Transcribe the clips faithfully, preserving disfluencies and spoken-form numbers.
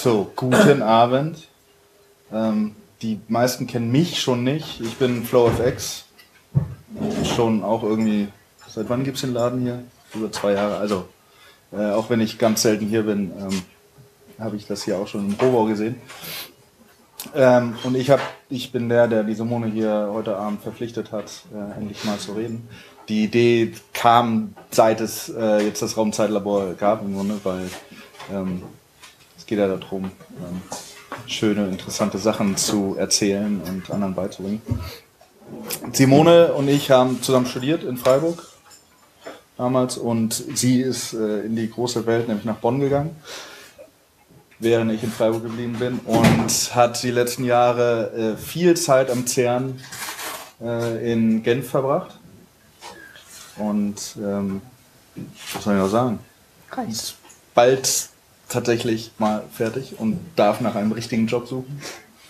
So, guten Abend. Ähm, die meisten kennen mich schon nicht. Ich bin FlowFX. Schon auch irgendwie, seit wann gibt es den Laden hier? Über zwei Jahre. Also, äh, auch wenn ich ganz selten hier bin, ähm, habe ich das hier auch schon im Rohbau gesehen. Ähm, und ich, hab, ich bin der, der die Simone hier heute Abend verpflichtet hat, äh, endlich mal zu reden. Die Idee kam, seit es äh, jetzt das Raumzeitlabor gab, im Grunde, weil ähm, es geht ja darum, ähm, schöne, interessante Sachen zu erzählen und anderen beizubringen. Simone und ich haben zusammen studiert in Freiburg damals und sie ist äh, in die große Welt, nämlich nach Bonn gegangen, während ich in Freiburg geblieben bin, und hat die letzten Jahre äh, viel Zeit am CERN äh, in Genf verbracht. Und ähm, was soll ich noch sagen? Ist bald tatsächlich mal fertig und darf nach einem richtigen Job suchen.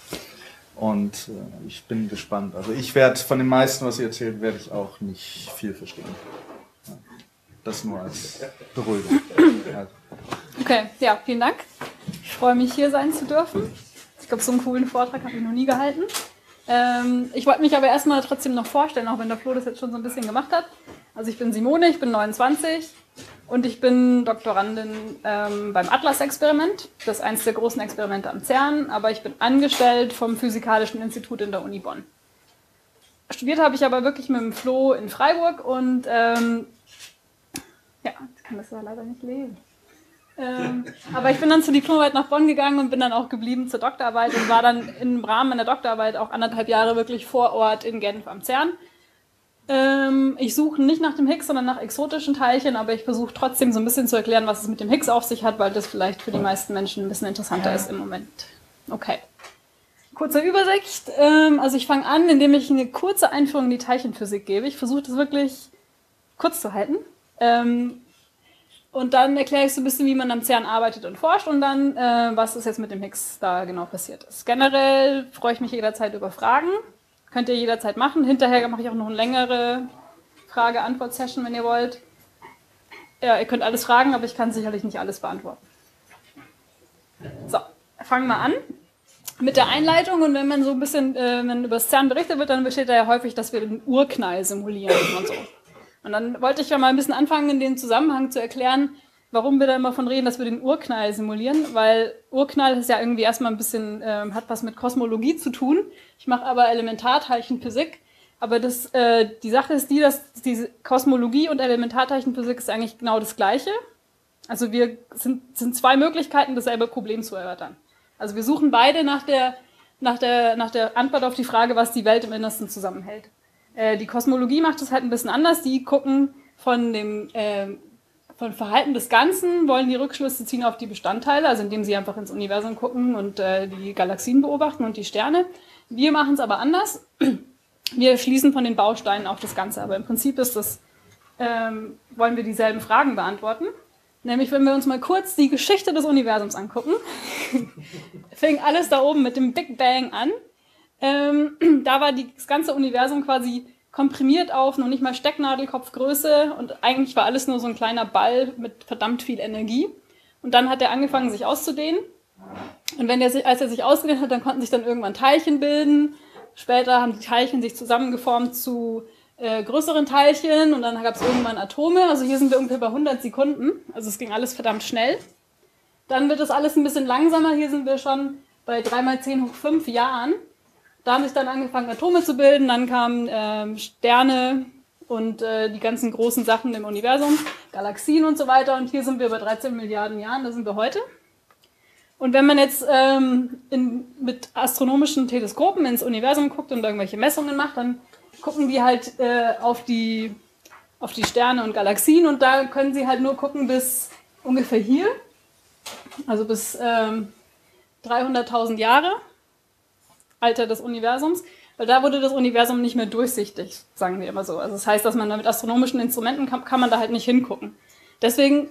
Und äh, ich bin gespannt. Also ich werde von den meisten, was sie erzählt, werde ich auch nicht viel verstehen. Ja, das nur als Beruhigung. Also. Okay, ja, vielen Dank. Ich freue mich, hier sein zu dürfen. Ich glaube, so einen coolen Vortrag habe ich noch nie gehalten. Ähm, ich wollte mich aber erstmal trotzdem noch vorstellen, auch wenn der Flo das jetzt schon so ein bisschen gemacht hat. Also ich bin Simone, ich bin neunundzwanzig und ich bin Doktorandin ähm, beim Atlas-Experiment. Das ist eines der großen Experimente am CERN, aber ich bin angestellt vom Physikalischen Institut in der Uni Bonn. Studiert habe ich aber wirklich mit dem Flo in Freiburg und ähm, ja, ich kann das ja leider nicht lesen. Ähm, aber ich bin dann zur Diplomarbeit nach Bonn gegangen und bin dann auch geblieben zur Doktorarbeit und war dann im Rahmen meiner Doktorarbeit auch anderthalb Jahre wirklich vor Ort in Genf am CERN. Ähm, ich suche nicht nach dem Higgs, sondern nach exotischen Teilchen, aber ich versuche trotzdem so ein bisschen zu erklären, was es mit dem Higgs auf sich hat, weil das vielleicht für die meisten Menschen ein bisschen interessanter ist im Moment. Okay. Kurze Übersicht. Ähm, also ich fange an, indem ich eine kurze Einführung in die Teilchenphysik gebe. Ich versuche das wirklich kurz zu halten. Ähm, Und dann erkläre ich so ein bisschen, wie man am CERN arbeitet und forscht und dann, äh, was ist jetzt mit dem Higgs da genau passiert ist. Generell freue ich mich jederzeit über Fragen. Könnt ihr jederzeit machen. Hinterher mache ich auch noch eine längere Frage-Antwort-Session, wenn ihr wollt. Ja, ihr könnt alles fragen, aber ich kann sicherlich nicht alles beantworten. So, fangen wir an mit der Einleitung. Und wenn man so ein bisschen äh, wenn über das CERN berichtet wird, dann besteht da ja häufig, dass wir den Urknall simulieren und so. Und dann wollte ich ja mal ein bisschen anfangen, in den Zusammenhang zu erklären, warum wir da immer von reden, dass wir den Urknall simulieren, weil Urknall ist ja irgendwie erstmal ein bisschen, äh, hat was mit Kosmologie zu tun. Ich mache aber Elementarteilchenphysik, aber das, äh, die Sache ist die, dass diese Kosmologie und Elementarteilchenphysik ist eigentlich genau das Gleiche. Also wir sind, sind zwei Möglichkeiten, dasselbe Problem zu erörtern. Also wir suchen beide nach der, nach der, nach der Antwort auf die Frage, was die Welt im Innersten zusammenhält. Die Kosmologie macht es halt ein bisschen anders. Die gucken von dem äh, von Verhalten des Ganzen, wollen die Rückschlüsse ziehen auf die Bestandteile, also indem sie einfach ins Universum gucken und äh, die Galaxien beobachten und die Sterne. Wir machen es aber anders. Wir schließen von den Bausteinen auf das Ganze. Aber im Prinzip ist das, ähm, wollen wir dieselben Fragen beantworten. Nämlich, wenn wir uns mal kurz die Geschichte des Universums angucken, fing alles da oben mit dem Big Bang an. Ähm, da war die, das ganze Universum quasi komprimiert auf noch nicht mal Stecknadelkopfgröße und eigentlich war alles nur so ein kleiner Ball mit verdammt viel Energie. Und dann hat er angefangen, sich auszudehnen. Und wenn er sich, als er sich ausgedehnt hat, dann konnten sich dann irgendwann Teilchen bilden. Später haben die Teilchen sich zusammengeformt zu äh, größeren Teilchen und dann gab es irgendwann Atome. Also hier sind wir ungefähr bei hundert Sekunden. Also es ging alles verdammt schnell. Dann wird das alles ein bisschen langsamer. Hier sind wir schon bei drei mal zehn hoch fünf Jahren. Da haben sich dann angefangen, Atome zu bilden, dann kamen ähm, Sterne und äh, die ganzen großen Sachen im Universum, Galaxien und so weiter. Und hier sind wir bei dreizehn Milliarden Jahren, da sind wir heute. Und wenn man jetzt ähm, in, mit astronomischen Teleskopen ins Universum guckt und irgendwelche Messungen macht, dann gucken die halt äh, auf, die, auf die Sterne und Galaxien und da können sie halt nur gucken bis ungefähr hier, also bis ähm, dreihunderttausend Jahre. Alter des Universums, weil da wurde das Universum nicht mehr durchsichtig, sagen wir immer so. Also das heißt, dass man da mit astronomischen Instrumenten kann, kann man da halt nicht hingucken. Deswegen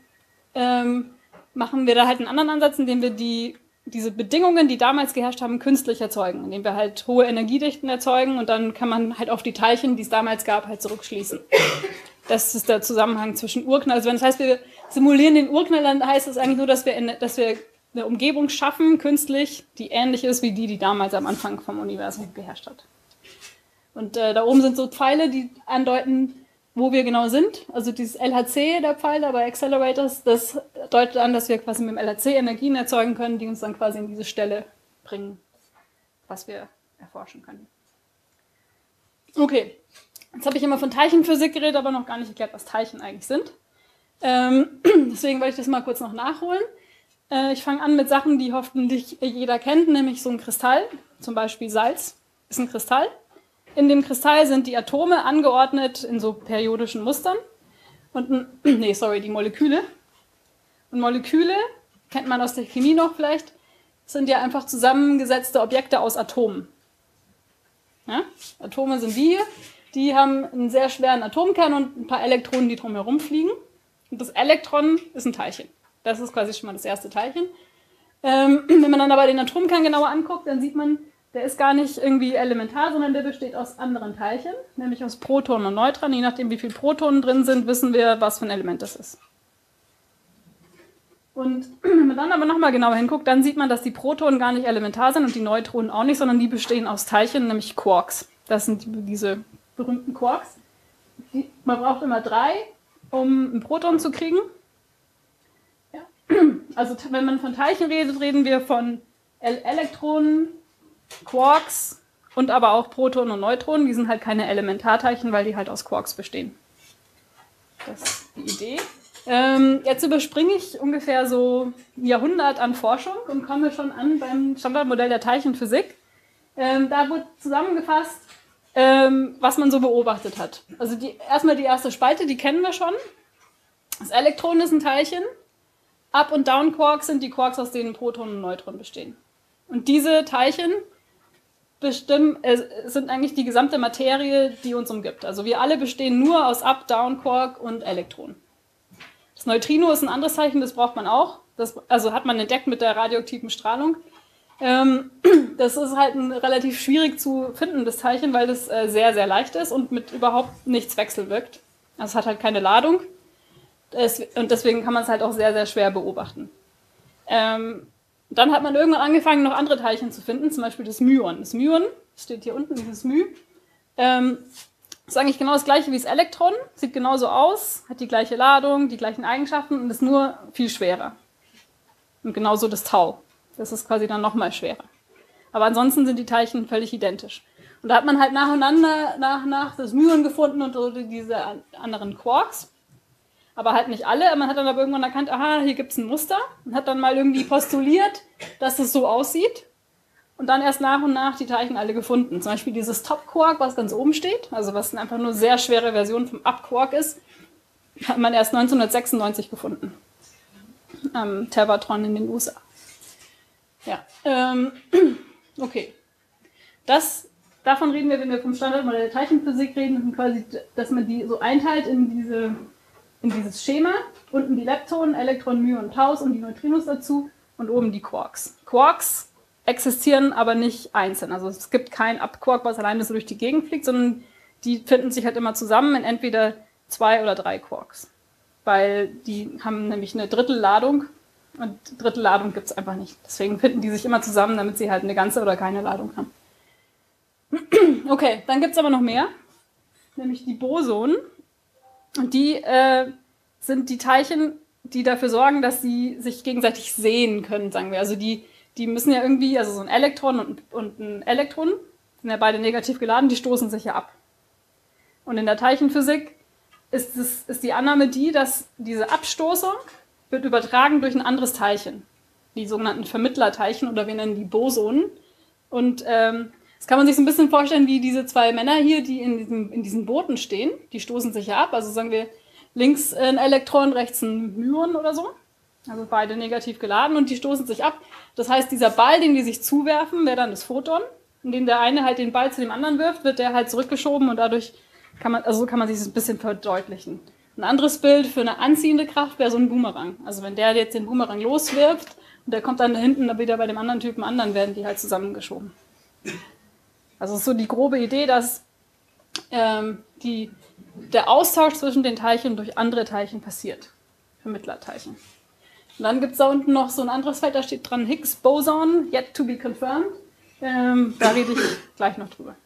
ähm, machen wir da halt einen anderen Ansatz, indem wir die, diese Bedingungen, die damals geherrscht haben, künstlich erzeugen, indem wir halt hohe Energiedichten erzeugen und dann kann man halt auf die Teilchen, die es damals gab, halt zurückschließen. Das ist der Zusammenhang zwischen Urknall. Also wenn das heißt, wir simulieren den Urknall, dann heißt das eigentlich nur, dass wir, dass wir eine Umgebung schaffen, künstlich, die ähnlich ist wie die, die damals am Anfang vom Universum geherrscht hat. Und äh, da oben sind so Pfeile, die andeuten, wo wir genau sind. Also dieses L H C, der Pfeil da bei Accelerators, das deutet an, dass wir quasi mit dem L H C Energien erzeugen können, die uns dann quasi in diese Stelle bringen, was wir erforschen können. Okay, jetzt habe ich immer von Teilchenphysik geredet, aber noch gar nicht erklärt, was Teilchen eigentlich sind. Ähm, deswegen wollte ich das mal kurz noch nachholen. Äh, ich fange an mit Sachen, die hoffentlich jeder kennt, nämlich so ein Kristall, zum Beispiel Salz ist ein Kristall. In dem Kristall sind die Atome angeordnet in so periodischen Mustern. Und, nee, sorry, die Moleküle. Und Moleküle, kennt man aus der Chemie noch vielleicht, sind ja einfach zusammengesetzte Objekte aus Atomen. Ja? Atome sind die hier, die haben einen sehr schweren Atomkern und ein paar Elektronen, die drumherum fliegen. Und das Elektron ist ein Teilchen. Das ist quasi schon mal das erste Teilchen. Ähm, wenn man dann aber den Atomkern genauer anguckt, dann sieht man, der ist gar nicht irgendwie elementar, sondern der besteht aus anderen Teilchen, nämlich aus Protonen und Neutronen. Je nachdem, wie viele Protonen drin sind, wissen wir, was für ein Element das ist. Und wenn man dann aber nochmal genauer hinguckt, dann sieht man, dass die Protonen gar nicht elementar sind und die Neutronen auch nicht, sondern die bestehen aus Teilchen, nämlich Quarks. Das sind die, diese berühmten Quarks. Die, man braucht immer drei, um ein Proton zu kriegen. Ja. Also wenn man von Teilchen redet, reden wir von L Elektronen, Quarks und aber auch Protonen und Neutronen. Die sind halt keine Elementarteilchen, weil die halt aus Quarks bestehen. Das ist die Idee. Ähm, jetzt überspringe ich ungefähr so ein Jahrhundert an Forschung und komme schon an beim Standardmodell der Teilchenphysik. Ähm, da wird zusammengefasst, ähm, was man so beobachtet hat. Also die, erstmal die erste Spalte, die kennen wir schon. Das Elektron ist ein Teilchen. Up- und Down-Quarks sind die Quarks, aus denen Protonen und Neutronen bestehen. Und diese Teilchen bestimmen, äh, sind eigentlich die gesamte Materie, die uns umgibt. Also wir alle bestehen nur aus Up-, Down-Quark und Elektronen. Das Neutrino ist ein anderes Teilchen, das braucht man auch. Das, also hat man entdeckt mit der radioaktiven Strahlung. Ähm, das ist halt ein relativ schwierig zu findendes Teilchen, weil das äh, sehr, sehr leicht ist und mit überhaupt nichts wechselwirkt. Also es hat halt keine Ladung. Das, und deswegen kann man es halt auch sehr, sehr schwer beobachten. Ähm, Dann hat man irgendwann angefangen, noch andere Teilchen zu finden, zum Beispiel das Myon. Das Myon, das steht hier unten, dieses μ, ähm, ist eigentlich genau das gleiche wie das Elektron, sieht genauso aus, hat die gleiche Ladung, die gleichen Eigenschaften und ist nur viel schwerer. Und genauso das Tau, das ist quasi dann nochmal schwerer. Aber ansonsten sind die Teilchen völlig identisch. Und da hat man halt nacheinander, nach und nach das Myon gefunden und so diese anderen Quarks. Aber halt nicht alle. Man hat dann aber irgendwann erkannt, aha, hier gibt es ein Muster. Und hat dann mal irgendwie postuliert, dass es so aussieht. Und dann erst nach und nach die Teilchen alle gefunden. Zum Beispiel dieses Top-Quark, was ganz oben steht, also was einfach nur sehr schwere Version vom Up-Quark ist, hat man erst neunzehnhundertsechsundneunzig gefunden. Am Tevatron in den U S A. Ja, ähm, okay. Das, davon reden wir, wenn wir vom Standardmodell der Teilchenphysik reden, quasi, dass man die so einteilt in diese... in dieses Schema, unten die Leptonen, Elektronen, Myonen, Taus und die Neutrinos dazu und oben die Quarks. Quarks existieren aber nicht einzeln, also es gibt kein Up-Quark, was alleine so durch die Gegend fliegt, sondern die finden sich halt immer zusammen in entweder zwei oder drei Quarks, weil die haben nämlich eine Drittelladung und Drittelladung gibt es einfach nicht. Deswegen finden die sich immer zusammen, damit sie halt eine ganze oder keine Ladung haben. Okay, dann gibt es aber noch mehr, nämlich die Bosonen. Und die äh, sind die Teilchen, die dafür sorgen, dass sie sich gegenseitig sehen können, sagen wir. Also die, die müssen ja irgendwie, also so ein Elektron und, und ein Elektron, sind ja beide negativ geladen, die stoßen sich ja ab. Und in der Teilchenphysik ist, es, ist die Annahme die, dass diese Abstoßung wird übertragen durch ein anderes Teilchen. Die sogenannten Vermittlerteilchen oder wir nennen die Bosonen. Und ähm, das kann man sich so ein bisschen vorstellen wie diese zwei Männer hier, die in, diesem, in diesen Booten stehen. Die stoßen sich ja ab. Also sagen wir links ein Elektron, rechts ein Myon oder so. Also beide negativ geladen und die stoßen sich ab. Das heißt, dieser Ball, den die sich zuwerfen, wäre dann das Photon. Indem der eine halt den Ball zu dem anderen wirft, wird der halt zurückgeschoben und dadurch kann man, also so kann man sich das ein bisschen verdeutlichen. Ein anderes Bild für eine anziehende Kraft wäre so ein Boomerang. Also wenn der jetzt den Boomerang loswirft und der kommt dann da hinten wieder bei dem anderen Typen an, dann werden die halt zusammengeschoben. Also es ist so die grobe Idee, dass ähm, die, der Austausch zwischen den Teilchen durch andere Teilchen passiert. Vermittlerteilchen. Und dann gibt es da unten noch so ein anderes Feld, da steht dran Higgs Boson, yet to be confirmed. Ähm, da rede ich gleich noch drüber.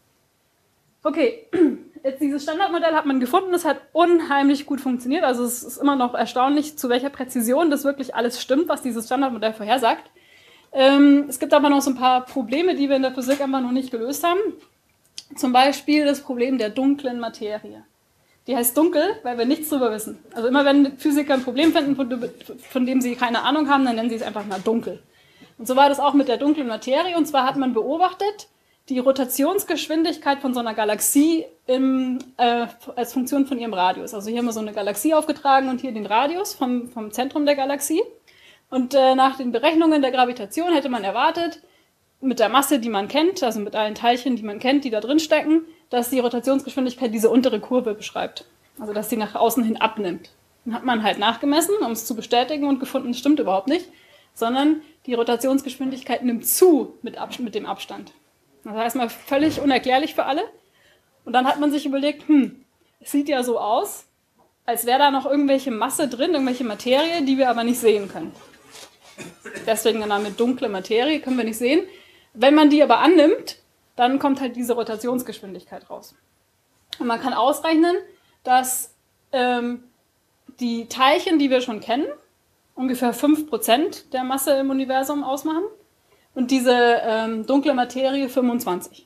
Okay, jetzt dieses Standardmodell hat man gefunden, es hat unheimlich gut funktioniert. Also es ist immer noch erstaunlich, zu welcher Präzision das wirklich alles stimmt, was dieses Standardmodell vorhersagt. Ähm, es gibt aber noch so ein paar Probleme, die wir in der Physik einfach noch nicht gelöst haben. Zum Beispiel das Problem der dunklen Materie. Die heißt dunkel, weil wir nichts darüber wissen. Also immer wenn Physiker ein Problem finden, von, von dem sie keine Ahnung haben, dann nennen sie es einfach mal dunkel. Und so war das auch mit der dunklen Materie. Und zwar hat man beobachtet, die Rotationsgeschwindigkeit von so einer Galaxie im, äh, als Funktion von ihrem Radius. Also hier haben wir so eine Galaxie aufgetragen und hier den Radius vom, vom Zentrum der Galaxie. Und äh, nach den Berechnungen der Gravitation hätte man erwartet, mit der Masse, die man kennt, also mit allen Teilchen, die man kennt, die da drin stecken, dass die Rotationsgeschwindigkeit diese untere Kurve beschreibt. Also dass sie nach außen hin abnimmt. Dann hat man halt nachgemessen, um es zu bestätigen und gefunden, das stimmt überhaupt nicht, sondern die Rotationsgeschwindigkeit nimmt zu mit, Ab- mit dem Abstand. Das heißt mal völlig unerklärlich für alle. Und dann hat man sich überlegt, hm, es sieht ja so aus, als wäre da noch irgendwelche Masse drin, irgendwelche Materie, die wir aber nicht sehen können. Deswegen der Name dunkle Materie, können wir nicht sehen. Wenn man die aber annimmt, dann kommt halt diese Rotationsgeschwindigkeit raus. Und man kann ausrechnen, dass ähm, die Teilchen, die wir schon kennen, ungefähr fünf Prozent der Masse im Universum ausmachen und diese ähm, dunkle Materie fünfundzwanzig.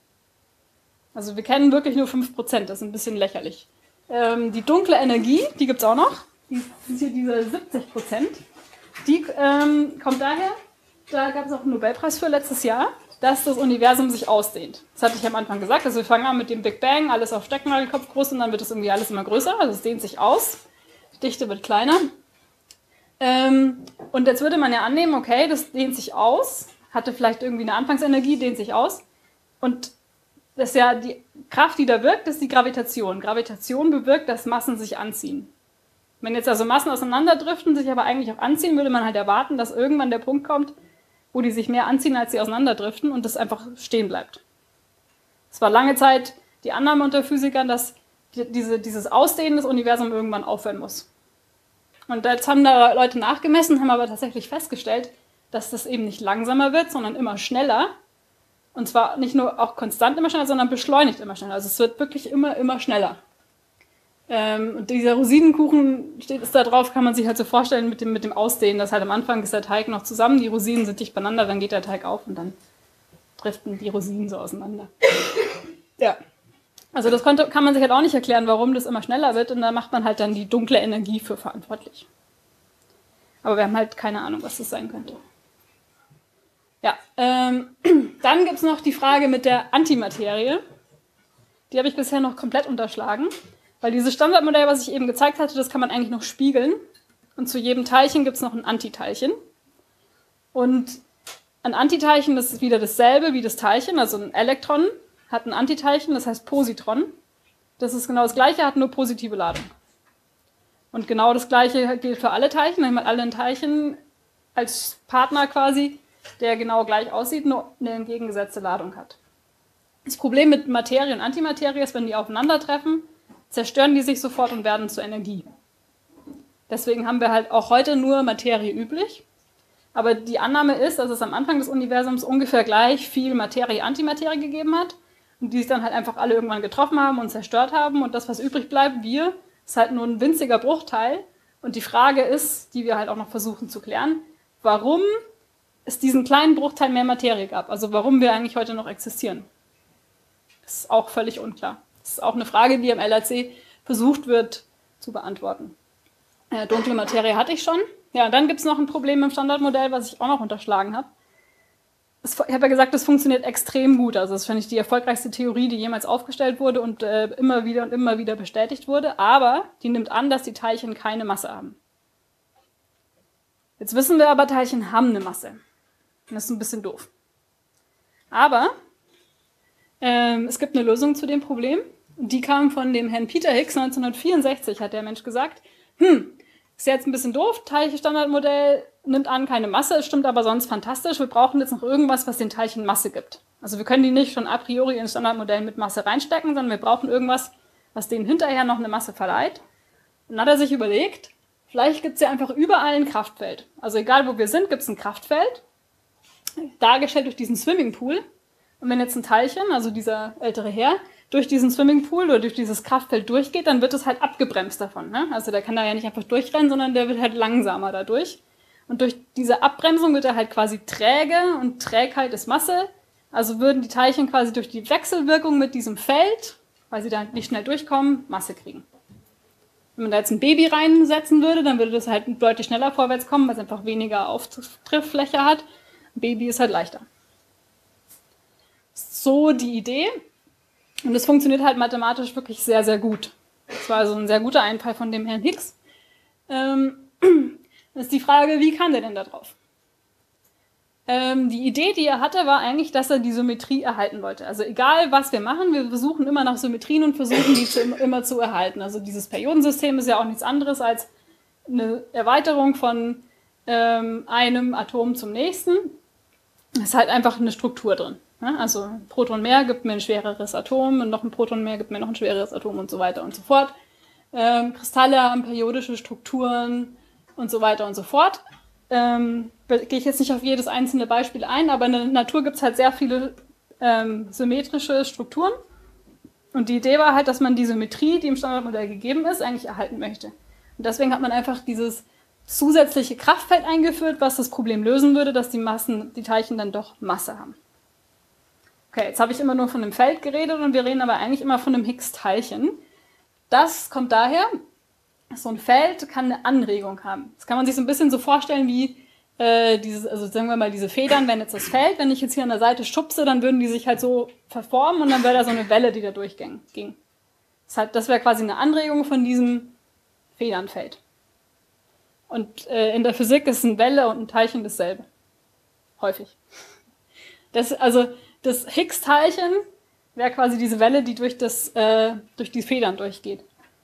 Also wir kennen wirklich nur fünf Prozent, das ist ein bisschen lächerlich. Ähm, die dunkle Energie, die gibt es auch noch, die sind hier diese siebzig Prozent. Die ähm, kommt daher, da gab es auch einen Nobelpreis für letztes Jahr, dass das Universum sich ausdehnt. Das hatte ich am Anfang gesagt. Also wir fangen an mit dem Big Bang, alles auf Stecknagelkopf groß und dann wird es irgendwie alles immer größer. Also es dehnt sich aus, die Dichte wird kleiner. Ähm, und jetzt würde man ja annehmen, okay, das dehnt sich aus, hatte vielleicht irgendwie eine Anfangsenergie, dehnt sich aus. Und das ist ja die Kraft, die da wirkt, ist die Gravitation. Gravitation bewirkt, dass Massen sich anziehen. Wenn jetzt also Massen auseinanderdriften, sich aber eigentlich auch anziehen, würde man halt erwarten, dass irgendwann der Punkt kommt, wo die sich mehr anziehen, als sie auseinanderdriften und das einfach stehen bleibt. Es war lange Zeit die Annahme unter Physikern, dass die, diese, dieses Ausdehnen des Universums irgendwann aufhören muss. Und jetzt haben da Leute nachgemessen, haben aber tatsächlich festgestellt, dass das eben nicht langsamer wird, sondern immer schneller. Und zwar nicht nur auch konstant immer schneller, sondern beschleunigt immer schneller. Also es wird wirklich immer, immer schneller. Ähm, und dieser Rosinenkuchen steht ist da drauf, kann man sich halt so vorstellen mit dem, mit dem Ausdehnen, dass halt am Anfang ist der Teig noch zusammen, die Rosinen sind dicht beieinander, dann geht der Teig auf und dann driften die Rosinen so auseinander. Ja. Also das konnte, kann man sich halt auch nicht erklären, warum das immer schneller wird und da macht man halt dann die dunkle Energie für verantwortlich. Aber wir haben halt keine Ahnung, was das sein könnte. Ja, ähm, dann gibt es noch die Frage mit der Antimaterie. Die habe ich bisher noch komplett unterschlagen, weil dieses Standardmodell, was ich eben gezeigt hatte, das kann man eigentlich noch spiegeln. Und zu jedem Teilchen gibt es noch ein Antiteilchen. Und ein Antiteilchen, das ist wieder dasselbe wie das Teilchen, also ein Elektron hat ein Antiteilchen, das heißt Positron. Das ist genau das Gleiche, hat nur positive Ladung. Und genau das Gleiche gilt für alle Teilchen, dann haben alle ein Teilchen als Partner quasi, der genau gleich aussieht, nur eine entgegengesetzte Ladung hat. Das Problem mit Materie und Antimaterie ist, wenn die aufeinandertreffen, zerstören die sich sofort und werden zur Energie. Deswegen haben wir halt auch heute nur Materie üblich. Aber die Annahme ist, dass es am Anfang des Universums ungefähr gleich viel Materie-Antimaterie gegeben hat und die sich dann halt einfach alle irgendwann getroffen haben und zerstört haben und das, was übrig bleibt, wir, ist halt nur ein winziger Bruchteil. Und die Frage ist, die wir halt auch noch versuchen zu klären, warum es diesen kleinen Bruchteil mehr Materie gab. Also warum wir eigentlich heute noch existieren. Das ist auch völlig unklar. Das ist auch eine Frage, die im L H C versucht wird zu beantworten. Äh, dunkle Materie hatte ich schon. Ja, und dann gibt es noch ein Problem im Standardmodell, was ich auch noch unterschlagen habe. Ich habe ja gesagt, das funktioniert extrem gut. Also das finde ich die erfolgreichste Theorie, die jemals aufgestellt wurde und äh, immer wieder und immer wieder bestätigt wurde. Aber die nimmt an, dass die Teilchen keine Masse haben. Jetzt wissen wir aber, Teilchen haben eine Masse. Und das ist ein bisschen doof. Aber ähm, es gibt eine Lösung zu dem Problem. Und die kam von dem Herrn Peter Higgs neunzehnhundertvierundsechzig, hat der Mensch gesagt, hm, ist jetzt ein bisschen doof, Teilchenstandardmodell nimmt an keine Masse, es stimmt aber sonst fantastisch, wir brauchen jetzt noch irgendwas, was den Teilchen Masse gibt. Also wir können die nicht schon a priori ins Standardmodell mit Masse reinstecken, sondern wir brauchen irgendwas, was denen hinterher noch eine Masse verleiht. Und dann hat er sich überlegt, Vielleicht gibt es ja einfach überall ein Kraftfeld. Also egal wo wir sind, gibt es ein Kraftfeld, dargestellt durch diesen Swimmingpool. Und wenn jetzt ein Teilchen, also dieser ältere Herr, durch diesen Swimmingpool oder durch dieses Kraftfeld durchgeht, dann wird es halt abgebremst davon. Ne? Also der kann da ja nicht einfach durchrennen, sondern der wird halt langsamer dadurch. Und durch diese Abbremsung wird er halt quasi träge und Trägheit ist Masse. Also würden die Teilchen quasi durch die Wechselwirkung mit diesem Feld, weil sie da nicht schnell durchkommen, Masse kriegen. Wenn man da jetzt ein Baby reinsetzen würde, dann würde das halt deutlich schneller vorwärts kommen, weil es einfach weniger Auftrifffläche hat. Ein Baby ist halt leichter. So die Idee. Und es funktioniert halt mathematisch wirklich sehr, sehr gut. Das war also ein sehr guter Einfall von dem Herrn Higgs. Ähm, das ist die Frage, wie kam der denn da drauf? Ähm, die Idee, die er hatte, war eigentlich, dass er die Symmetrie erhalten wollte. Also egal, was wir machen, wir versuchen immer nach Symmetrien und versuchen, die zu, immer zu erhalten. Also dieses Periodensystem ist ja auch nichts anderes als eine Erweiterung von ähm, einem Atom zum nächsten. Es ist halt einfach eine Struktur drin. Ne? Also ein Proton mehr gibt mir ein schwereres Atom und noch ein Proton mehr gibt mir noch ein schwereres Atom und so weiter und so fort. Ähm, Kristalle haben periodische Strukturen und so weiter und so fort. Ähm, gehe ich jetzt nicht auf jedes einzelne Beispiel ein, aber in der Natur gibt es halt sehr viele ähm, symmetrische Strukturen. Und die Idee war halt, dass man die Symmetrie, die im Standardmodell gegeben ist, eigentlich erhalten möchte. Und deswegen hat man einfach dieses zusätzliche Kraftfeld eingeführt, was das Problem lösen würde, dass die Massen, die Teilchen dann doch Masse haben. Okay, jetzt habe ich immer nur von einem Feld geredet und wir reden aber eigentlich immer von einem Higgs-Teilchen. Das kommt daher, so ein Feld kann eine Anregung haben. Das kann man sich so ein bisschen so vorstellen wie äh, dieses, also sagen wir mal diese Federn, wenn jetzt das Feld, wenn ich jetzt hier an der Seite schubse, dann würden die sich halt so verformen und dann wäre da so eine Welle, die da durchging. Das, halt, das wäre quasi eine Anregung von diesem Federnfeld. Und äh, in der Physik ist eine Welle und ein Teilchen dasselbe. Häufig. Das, also das Higgs-Teilchen wäre quasi diese Welle, die durch, das, äh, durch die Federn durchgeht.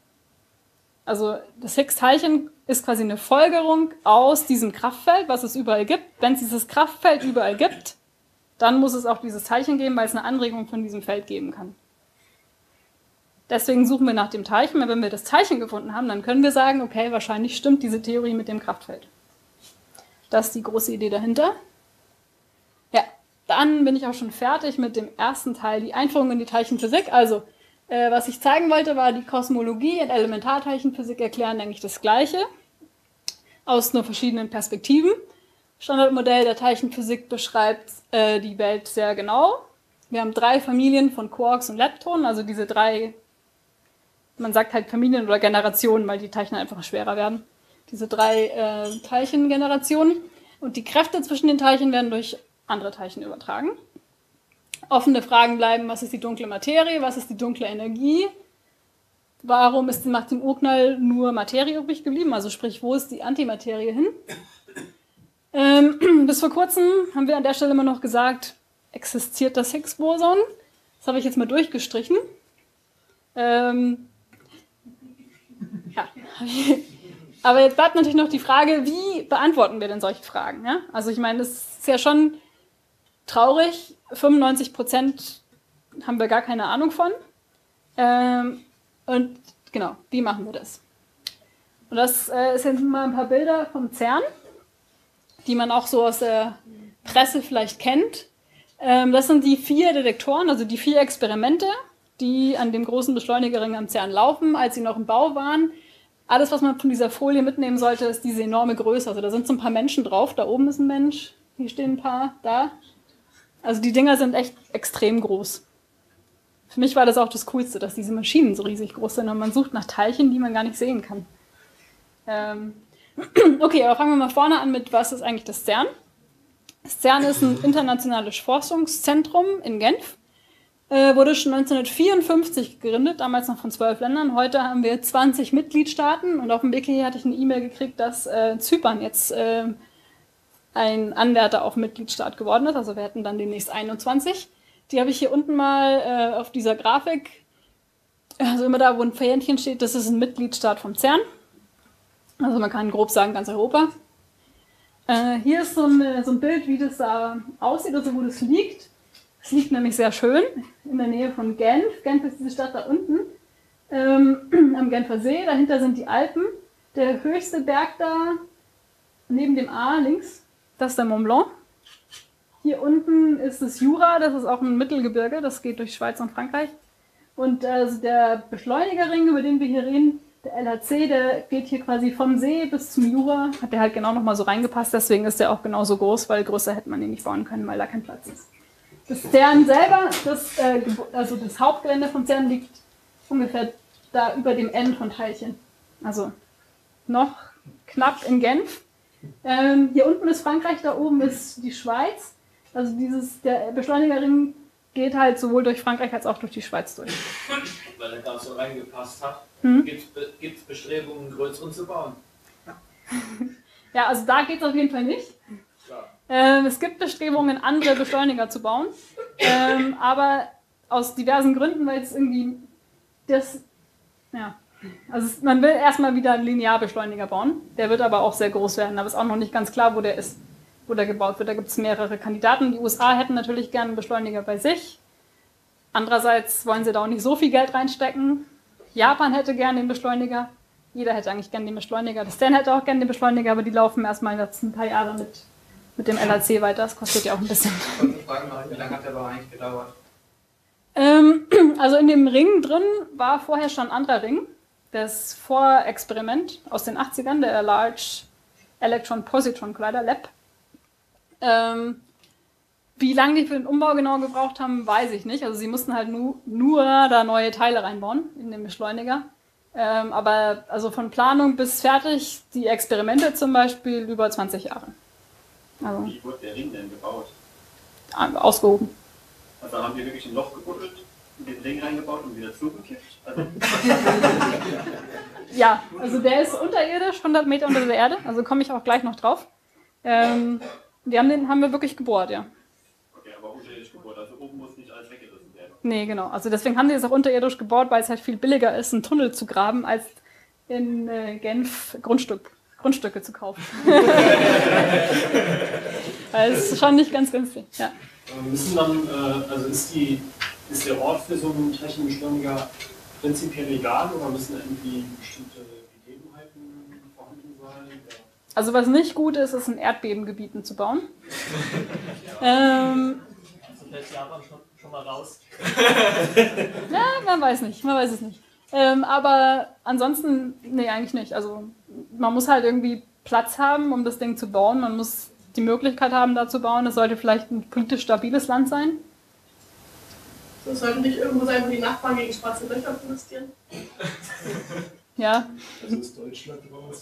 Also das Higgs-Teilchen ist quasi eine Folgerung aus diesem Kraftfeld, was es überall gibt. Wenn es dieses Kraftfeld überall gibt, dann muss es auch dieses Teilchen geben, weil es eine Anregung von diesem Feld geben kann. Deswegen suchen wir nach dem Teilchen, weil wenn wir das Teilchen gefunden haben, dann können wir sagen, okay, wahrscheinlich stimmt diese Theorie mit dem Kraftfeld. Das ist die große Idee dahinter. Ja, dann bin ich auch schon fertig mit dem ersten Teil, die Einführung in die Teilchenphysik. Also, äh, was ich zeigen wollte, war die Kosmologie und Elementarteilchenphysik erklären eigentlich das Gleiche, aus nur verschiedenen Perspektiven. Standardmodell der Teilchenphysik beschreibt äh, die Welt sehr genau. Wir haben drei Familien von Quarks und Leptonen, also diese drei, man sagt halt Familien oder Generationen, weil die Teilchen einfach schwerer werden. Diese drei äh, Teilchengenerationen. Und die Kräfte zwischen den Teilchen werden durch andere Teilchen übertragen. Offene Fragen bleiben, was ist die dunkle Materie, was ist die dunkle Energie, warum ist nach dem Urknall nur Materie übrig geblieben, also sprich, wo ist die Antimaterie hin? Ähm, bis vor kurzem haben wir an der Stelle immer noch gesagt, existiert das Higgs-Boson? Das habe ich jetzt mal durchgestrichen. Ähm, ja. Aber jetzt bleibt natürlich noch die Frage, wie beantworten wir denn solche Fragen? Ja? Also ich meine, das ist ja schon traurig, fünfundneunzig Prozent haben wir gar keine Ahnung von. Ähm, und genau, wie machen wir das? Und das äh, sind mal ein paar Bilder vom CERN, die man auch so aus der Presse vielleicht kennt. Ähm, das sind die vier Detektoren, also die vier Experimente, die an dem großen Beschleunigerring am CERN laufen, als sie noch im Bau waren. Alles, was man von dieser Folie mitnehmen sollte, ist diese enorme Größe. Also da sind so ein paar Menschen drauf, da oben ist ein Mensch, hier stehen ein paar, da. Also die Dinger sind echt extrem groß. Für mich war das auch das Coolste, dass diese Maschinen so riesig groß sind und man sucht nach Teilchen, die man gar nicht sehen kann. Ähm okay, aber fangen wir mal vorne an mit, was ist eigentlich das CERN? Das CERN ist ein internationales Forschungszentrum in Genf. Äh, wurde schon neunzehnhundertvierundfünfzig gegründet, damals noch von zwölf Ländern. Heute haben wir zwanzig Mitgliedstaaten und auf dem Weg hier hatte ich eine E-Mail gekriegt, dass äh, Zypern jetzt äh, ein Anwärter auf Mitgliedstaat geworden ist. Also wir hätten dann demnächst einundzwanzig. Die habe ich hier unten mal äh, auf dieser Grafik. Also immer da, wo ein Fähnchen steht, das ist ein Mitgliedstaat vom CERN. Also man kann grob sagen, ganz Europa. Äh, hier ist so, eine, so ein Bild, wie das da aussieht, also wo das liegt. Es liegt nämlich sehr schön in der Nähe von Genf. Genf ist diese Stadt da unten, ähm, am Genfer See. Dahinter sind die Alpen. der höchste Berg da, neben dem A links, das ist der Mont Blanc. Hier unten ist das Jura, das ist auch ein Mittelgebirge, das geht durch Schweiz und Frankreich. Und äh, der Beschleunigerring, über den wir hier reden, der L H C, der geht hier quasi vom See bis zum Jura, hat der halt genau nochmal so reingepasst, deswegen ist der auch genauso groß, weil größer hätte man den nicht bauen können, weil da kein Platz ist. Das CERN selber, das, äh, also das Hauptgelände vom CERN liegt ungefähr da über dem N von Teilchen. Also noch knapp in Genf. Ähm, hier unten ist Frankreich, da oben ist die Schweiz. Also dieses, der Beschleunigerring geht halt sowohl durch Frankreich als auch durch die Schweiz durch. Weil er gerade so reingepasst hat. Hm? Gibt es Bestrebungen, einen größeren zu bauen? Ja, also da geht es auf jeden Fall nicht. Ähm, es gibt Bestrebungen, andere Beschleuniger zu bauen. Ähm, aber aus diversen Gründen, weil es irgendwie das, ja, also es, man will erstmal wieder einen Linearbeschleuniger bauen. Der wird aber auch sehr groß werden, aber es ist auch noch nicht ganz klar, wo der ist, wo der gebaut wird. Da gibt es mehrere Kandidaten. Die U S A hätten natürlich gerne einen Beschleuniger bei sich. Andererseits wollen sie da auch nicht so viel Geld reinstecken. Japan hätte gerne den Beschleuniger. Jeder hätte eigentlich gerne den Beschleuniger. Das CERN hätte auch gerne den Beschleuniger, aber die laufen erstmal in den letzten paar Jahren mit, mit dem L H C weiter. Das kostet ja auch ein bisschen. Ich fragen, wie lange hat der aber eigentlich gedauert? Ähm, also in dem Ring drin war vorher schon ein anderer Ring. Das Vorexperiment aus den achtzigern, der Large Electron Positron Collider, L E P. Ähm, wie lange die für den Umbau genau gebraucht haben, weiß ich nicht. Also sie mussten halt nu, nur da neue Teile reinbauen in den Beschleuniger. Ähm, aber also von Planung bis fertig, die Experimente zum Beispiel, über zwanzig Jahre. Also, Wie wurde der Ring denn gebaut? Ausgehoben. Also haben wir wirklich ein Loch gebuddelt, den Ring reingebaut und wieder zugekippt? Also Ja, also der ist unterirdisch, hundert Meter unter der Erde, also komme ich auch gleich noch drauf. Ähm, die haben den haben wir wirklich gebohrt, ja. okay, aber unterirdisch gebohrt, also oben muss nicht alles weggerissen werden. Nee, genau. Also deswegen haben die es auch unterirdisch gebohrt, weil es halt viel billiger ist, einen Tunnel zu graben, als in äh, Genf Grundstück, Grundstücke zu kaufen. Weil es ist schon nicht ganz günstig, ja. Müssen dann, äh, also ist, die, ist der Ort für so einen Teilchenbeschleuniger prinzipiell egal oder müssen irgendwie bestimmte Gegebenheiten vorhanden sein? Ja. Also was nicht gut ist, ist in Erdbebengebieten zu bauen. ähm, Also fällt Japan schon, schon mal raus. ja, man weiß nicht, man weiß es nicht. Ähm, aber ansonsten, nee, eigentlich nicht. Also man muss halt irgendwie Platz haben, um das Ding zu bauen. Man muss die Möglichkeit haben, da zu bauen. Es sollte vielleicht ein politisch stabiles Land sein. Das sollte nicht irgendwo sein, wo die Nachbarn gegen schwarze Löcher protestieren. Ja. Also ist Deutschland raus.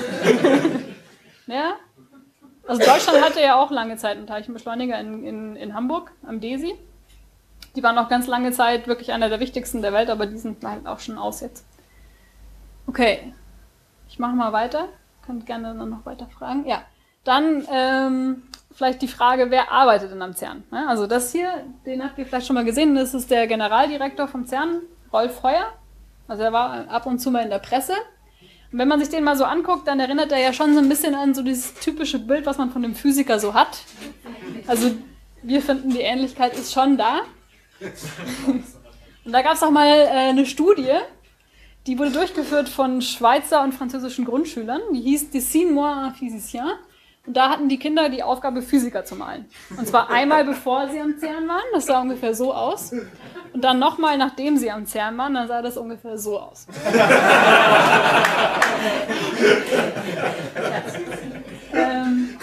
Ja. Also Deutschland hatte ja auch lange Zeit einen Teilchenbeschleuniger in, in, in Hamburg am DESI. Die waren auch ganz lange Zeit wirklich einer der wichtigsten der Welt, aber die sind halt auch schon aus jetzt. Okay, ich mache mal weiter. Könnt gerne dann noch weiter fragen. Ja, dann ähm, vielleicht die Frage, wer arbeitet denn am CERN? Ja, also das hier, den habt ihr vielleicht schon mal gesehen, das ist der Generaldirektor vom CERN, Rolf Heuer. Also er war ab und zu mal in der Presse. Und wenn man sich den mal so anguckt, dann erinnert er ja schon so ein bisschen an so dieses typische Bild, was man von dem Physiker so hat. Also wir finden, die Ähnlichkeit ist schon da. Und da gab es auch mal äh, eine Studie, die wurde durchgeführt von Schweizer und französischen Grundschülern. Die hieß Dessine-moi un physicien. Und da hatten die Kinder die Aufgabe, Physiker zu malen. Und zwar einmal bevor sie am CERN waren, das sah ungefähr so aus. Und dann nochmal, nachdem sie am CERN waren, dann sah das ungefähr so aus. ja. ähm.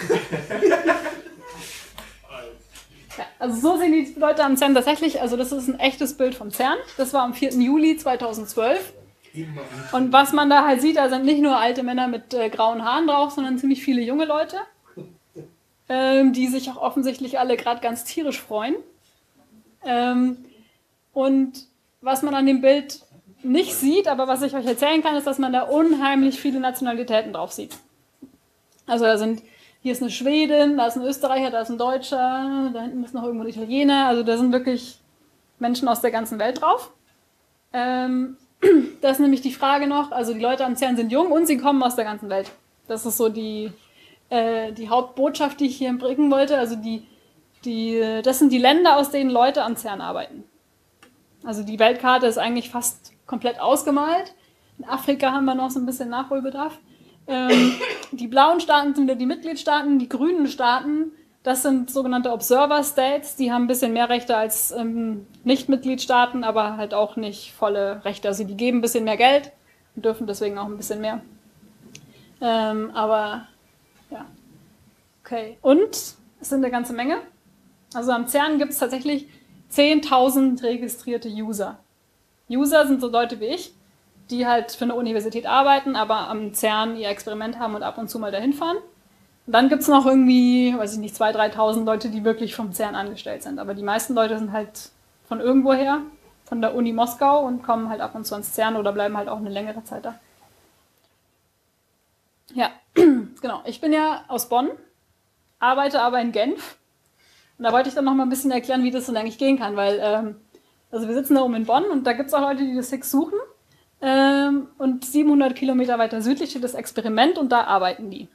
Ja, also so sehen die Leute am CERN tatsächlich. Also das ist ein echtes Bild vom CERN. Das war am vierten Juli zweitausendzwölf. Und was man da halt sieht, da sind nicht nur alte Männer mit äh, grauen Haaren drauf, sondern ziemlich viele junge Leute, ähm, die sich auch offensichtlich alle gerade ganz tierisch freuen. Ähm, und was man an dem Bild nicht sieht, aber was ich euch erzählen kann, ist, dass man da unheimlich viele Nationalitäten drauf sieht. Also da sind, hier ist eine Schwedin, da ist ein Österreicher, da ist ein Deutscher, da hinten ist noch irgendwo ein Italiener, also da sind wirklich Menschen aus der ganzen Welt drauf. Ähm, Das ist nämlich die Frage noch, also die Leute am CERN sind jung und sie kommen aus der ganzen Welt. Das ist so die, äh, die Hauptbotschaft, die ich hier bringen wollte. Also die, die, das sind die Länder, aus denen Leute am CERN arbeiten. Also die Weltkarte ist eigentlich fast komplett ausgemalt. In Afrika haben wir noch so ein bisschen Nachholbedarf. Ähm, die blauen Staaten sind wieder die Mitgliedstaaten, die grünen Staaten, das sind sogenannte Observer States, die haben ein bisschen mehr Rechte als ähm, Nicht-Mitgliedstaaten, aber halt auch nicht volle Rechte. Also die geben ein bisschen mehr Geld und dürfen deswegen auch ein bisschen mehr. Ähm, aber ja, okay. Und es sind eine ganze Menge. Also am CERN gibt es tatsächlich zehntausend registrierte User. User sind so Leute wie ich, die halt für eine Universität arbeiten, aber am CERN ihr Experiment haben und ab und zu mal dahin fahren. Und dann gibt es noch irgendwie, weiß ich nicht, zweitausend, dreitausend Leute, die wirklich vom CERN angestellt sind. Aber die meisten Leute sind halt von irgendwoher, von der Uni Moskau und kommen halt ab und zu ans CERN oder bleiben halt auch eine längere Zeit da. Ja, genau. Ich bin ja aus Bonn, arbeite aber in Genf. Und da wollte ich dann noch mal ein bisschen erklären, wie das denn eigentlich gehen kann, weil ähm, also wir sitzen da oben in Bonn und da gibt es auch Leute, die das Higgs suchen. Ähm, und siebenhundert Kilometer weiter südlich steht das Experiment und da arbeiten die.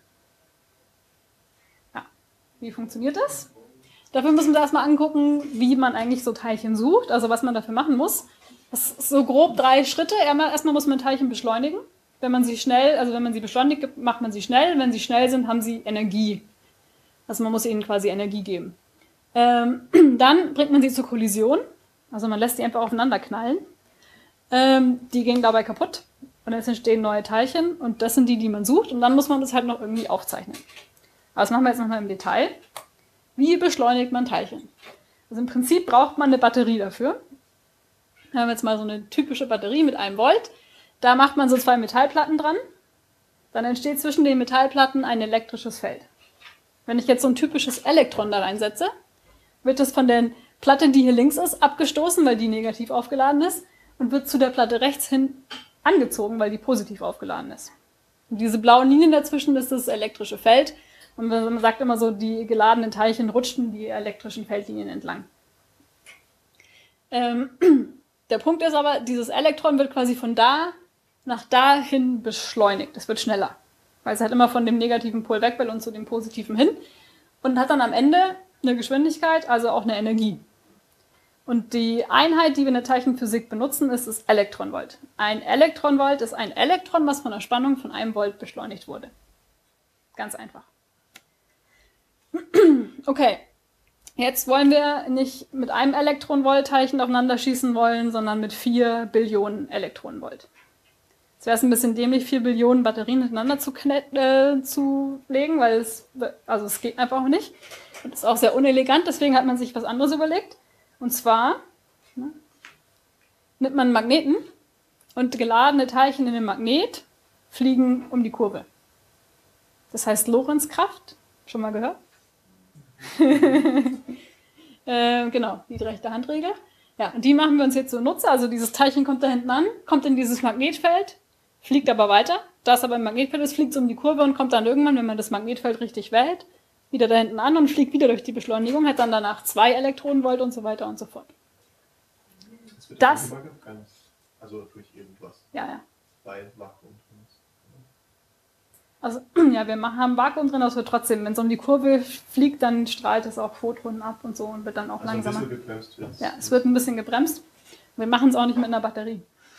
Ja, wie funktioniert das? Dafür müssen wir erstmal angucken, wie man eigentlich so Teilchen sucht, also was man dafür machen muss. Das ist so grob drei Schritte. Erstmal muss man Teilchen beschleunigen. Wenn man sie schnell, also wenn man sie beschleunigt, macht man sie schnell. Wenn sie schnell sind, haben sie Energie. Also man muss ihnen quasi Energie geben. Ähm, dann bringt man sie zur Kollision. Also man lässt sie einfach aufeinander knallen. Ähm, die gehen dabei kaputt und jetzt entstehen neue Teilchen und das sind die, die man sucht und dann muss man das halt noch irgendwie aufzeichnen. Aber das machen wir jetzt nochmal im Detail. Wie beschleunigt man Teilchen? Also im Prinzip braucht man eine Batterie dafür. Wir haben jetzt mal so eine typische Batterie mit einem Volt. Da macht man so zwei Metallplatten dran. Dann entsteht zwischen den Metallplatten ein elektrisches Feld. Wenn ich jetzt so ein typisches Elektron da reinsetze, wird es von der Platte, die hier links ist, abgestoßen, weil die negativ aufgeladen ist und wird zu der Platte rechts hin angezogen, weil die positiv aufgeladen ist. Und diese blauen Linien dazwischen ist das elektrische Feld. Und man sagt immer so, die geladenen Teilchen rutschen die elektrischen Feldlinien entlang. Ähm, der Punkt ist aber, dieses Elektron wird quasi von da nach dahin beschleunigt. Es wird schneller, weil es halt immer von dem negativen Pol weg will und zu dem positiven hin. Und hat dann am Ende eine Geschwindigkeit, also auch eine Energie. Und die Einheit, die wir in der Teilchenphysik benutzen, ist das Elektronvolt. Ein Elektronvolt ist ein Elektron, was von einer Spannung von einem Volt beschleunigt wurde. Ganz einfach. Okay, jetzt wollen wir nicht mit einem Elektronvolt-Teilchen aufeinander schießen wollen, sondern mit vier Billionen Elektronenvolt. Jetzt wäre es ein bisschen dämlich, vier Billionen Batterien miteinander zu, äh, zu legen, weil es, also es geht einfach nicht. Und ist auch sehr unelegant, deswegen hat man sich was anderes überlegt. Und zwar ne, nimmt man einen Magneten und geladene Teilchen in den Magnet fliegen um die Kurve. Das heißt Lorentzkraft. Schon mal gehört? äh, genau, die rechte Handregel. Ja, und die machen wir uns jetzt zunutze. Also dieses Teilchen kommt da hinten an, kommt in dieses Magnetfeld, fliegt aber weiter. Da es aber im Magnetfeld ist, fliegt es um die Kurve und kommt dann irgendwann, wenn man das Magnetfeld richtig wählt, wieder da hinten an und fliegt wieder durch die Beschleunigung, hat dann danach zwei Elektronenvolt und so weiter und so fort. Das wird Das, übergegangen, also durch irgendwas. ja, ja. Weil Vakuum drin ist. Also, ja, wir machen, haben Vakuum drin, aber es wird trotzdem, wenn es um die Kurve fliegt, dann strahlt es auch Photonen ab und so und wird dann auch Also langsamer. ein bisschen gebremst wird. Ja, es wird ein bisschen gebremst. Wir machen es auch nicht mit einer Batterie.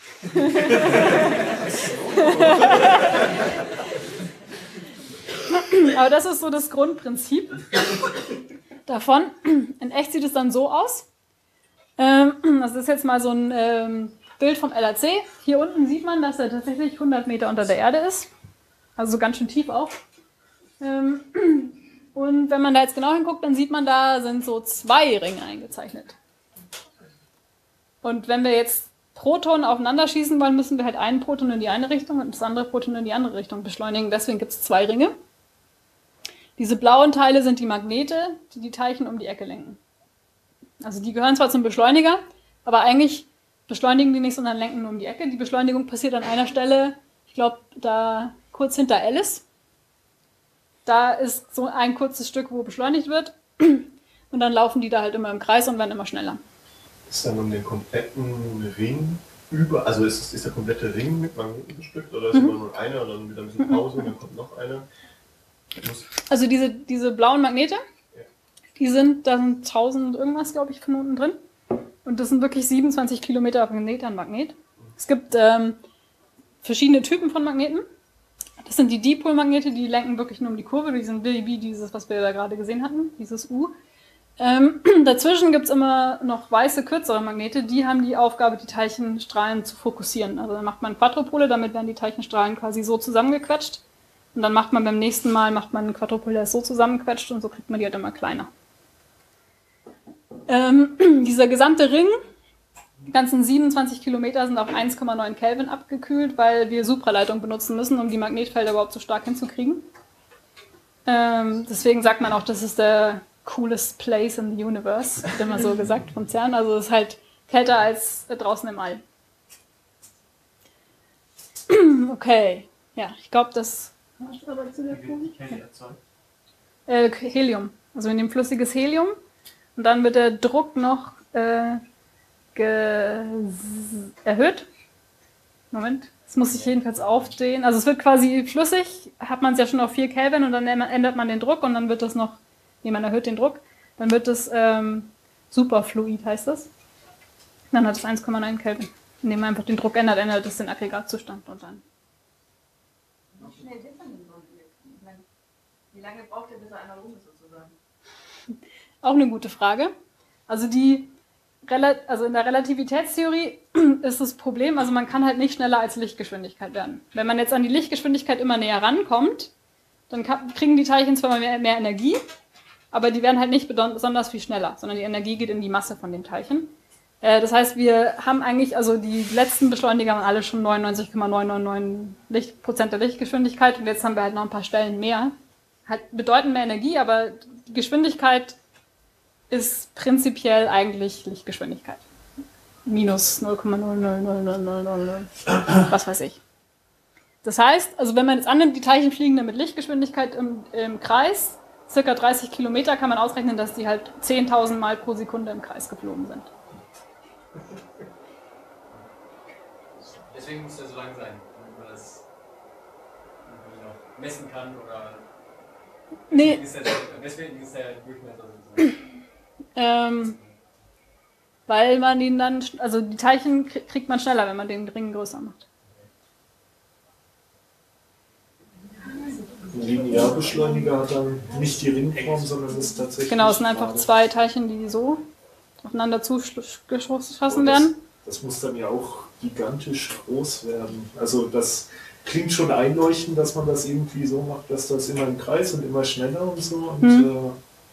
Aber das ist so das Grundprinzip davon. In echt sieht es dann so aus. Das ist jetzt mal so ein ähm, Bild vom L H C. Hier unten sieht man, dass er tatsächlich hundert Meter unter der Erde ist. Also ganz schön tief auch. Ähm, und wenn man da jetzt genau hinguckt, dann sieht man, da sind so zwei Ringe eingezeichnet. Und wenn wir jetzt Protonen aufeinander schießen wollen, müssen wir halt einen Proton in die eine Richtung und das andere Proton in die andere Richtung beschleunigen. Deswegen gibt es zwei Ringe. Diese blauen Teile sind die Magnete, die die Teilchen um die Ecke lenken. Also die gehören zwar zum Beschleuniger, aber eigentlich beschleunigen die nicht, sondern lenken nur um die Ecke. Die Beschleunigung passiert an einer Stelle, ich glaube, da kurz hinter Alice. Da ist so ein kurzes Stück, wo beschleunigt wird. Und dann laufen die da halt immer im Kreis und werden immer schneller. Ist dann um den kompletten Ring über, also ist, ist der komplette Ring mit Magneten bestückt oder ist mhm. immer nur einer und dann wieder ein bisschen Pause und dann kommt noch einer? Also diese, diese blauen Magnete, ja. Die sind, da sind tausend irgendwas, glaube ich, Knoten drin. Und das sind wirklich siebenundzwanzig Kilometer Magnet an Magnet. Es gibt ähm, verschiedene Typen von Magneten. Das sind die Dipolmagnete, die lenken wirklich nur um die Kurve, die sind wie dieses, was wir da gerade gesehen hatten, dieses U. Ähm, dazwischen gibt es immer noch weiße, kürzere Magnete, die haben die Aufgabe, die Teilchenstrahlen zu fokussieren. Also dann macht man Quadrupole, damit werden die Teilchenstrahlen quasi so zusammengequetscht. Und dann macht man beim nächsten Mal macht man einen Quadrupol, der ist so zusammengequetscht und so kriegt man die halt immer kleiner. Ähm, dieser gesamte Ring, die ganzen siebenundzwanzig Kilometer sind auf eins Komma neun Kelvin abgekühlt, weil wir Supraleitung benutzen müssen, um die Magnetfelder überhaupt so stark hinzukriegen. Ähm, deswegen sagt man auch, das ist der coolest place in the universe, wird immer so gesagt von CERN. Also es ist halt kälter als draußen im All. Okay, ja, ich glaube, das... Wie wird die Kälte erzeugt? Äh, Helium. Also wir nehmen flüssiges Helium und dann wird der Druck noch äh, erhöht. Moment, das muss ich jedenfalls aufdrehen. Also es wird quasi flüssig, hat man es ja schon auf vier Kelvin und dann ändert man den Druck und dann wird das noch, nee, man erhöht den Druck, dann wird das ähm, Superfluid, heißt das. Dann hat es eins Komma neun Kelvin. Indem man einfach den Druck ändert, ändert es den Aggregatzustand und dann. Wie schnell wird man denn so ein Elektron? Ich meine, wie lange braucht der, bis er analog ist sozusagen? Auch eine gute Frage. Also die Also in der Relativitätstheorie ist das Problem, also man kann halt nicht schneller als Lichtgeschwindigkeit werden. Wenn man jetzt an die Lichtgeschwindigkeit immer näher rankommt, dann kriegen die Teilchen zwar mehr, mehr Energie, aber die werden halt nicht besonders viel schneller, sondern die Energie geht in die Masse von dem Teilchen. Äh, das heißt, wir haben eigentlich, also die letzten Beschleuniger waren alle schon neunundneunzig Komma neun neun neun Prozent der Lichtgeschwindigkeit und jetzt haben wir halt noch ein paar Stellen mehr. Hat bedeutend mehr Energie, aber die Geschwindigkeit ist prinzipiell eigentlich Lichtgeschwindigkeit. Minus null Komma null null null null null null, was weiß ich. Das heißt, also wenn man jetzt annimmt, die Teilchen fliegen dann mit Lichtgeschwindigkeit im, im Kreis, circa dreißig Kilometer, kann man ausrechnen, dass die halt zehntausend Mal pro Sekunde im Kreis geflogen sind. Deswegen muss er so lang sein, damit man das noch messen kann oder... Nee. Deswegen ist der Durchmesser sozusagen. Ähm, weil man ihn dann, also die Teilchen kriegt man schneller, wenn man den Ring größer macht. Ein Linearbeschleuniger hat dann nicht die Ringform, sondern ist tatsächlich... Genau, es sind einfach zwei Teilchen, die so aufeinander zugeschossen werden. Das muss dann ja auch gigantisch groß werden. Also das klingt schon einleuchtend, dass man das irgendwie so macht, dass das immer im Kreis und immer schneller und so. Und hm.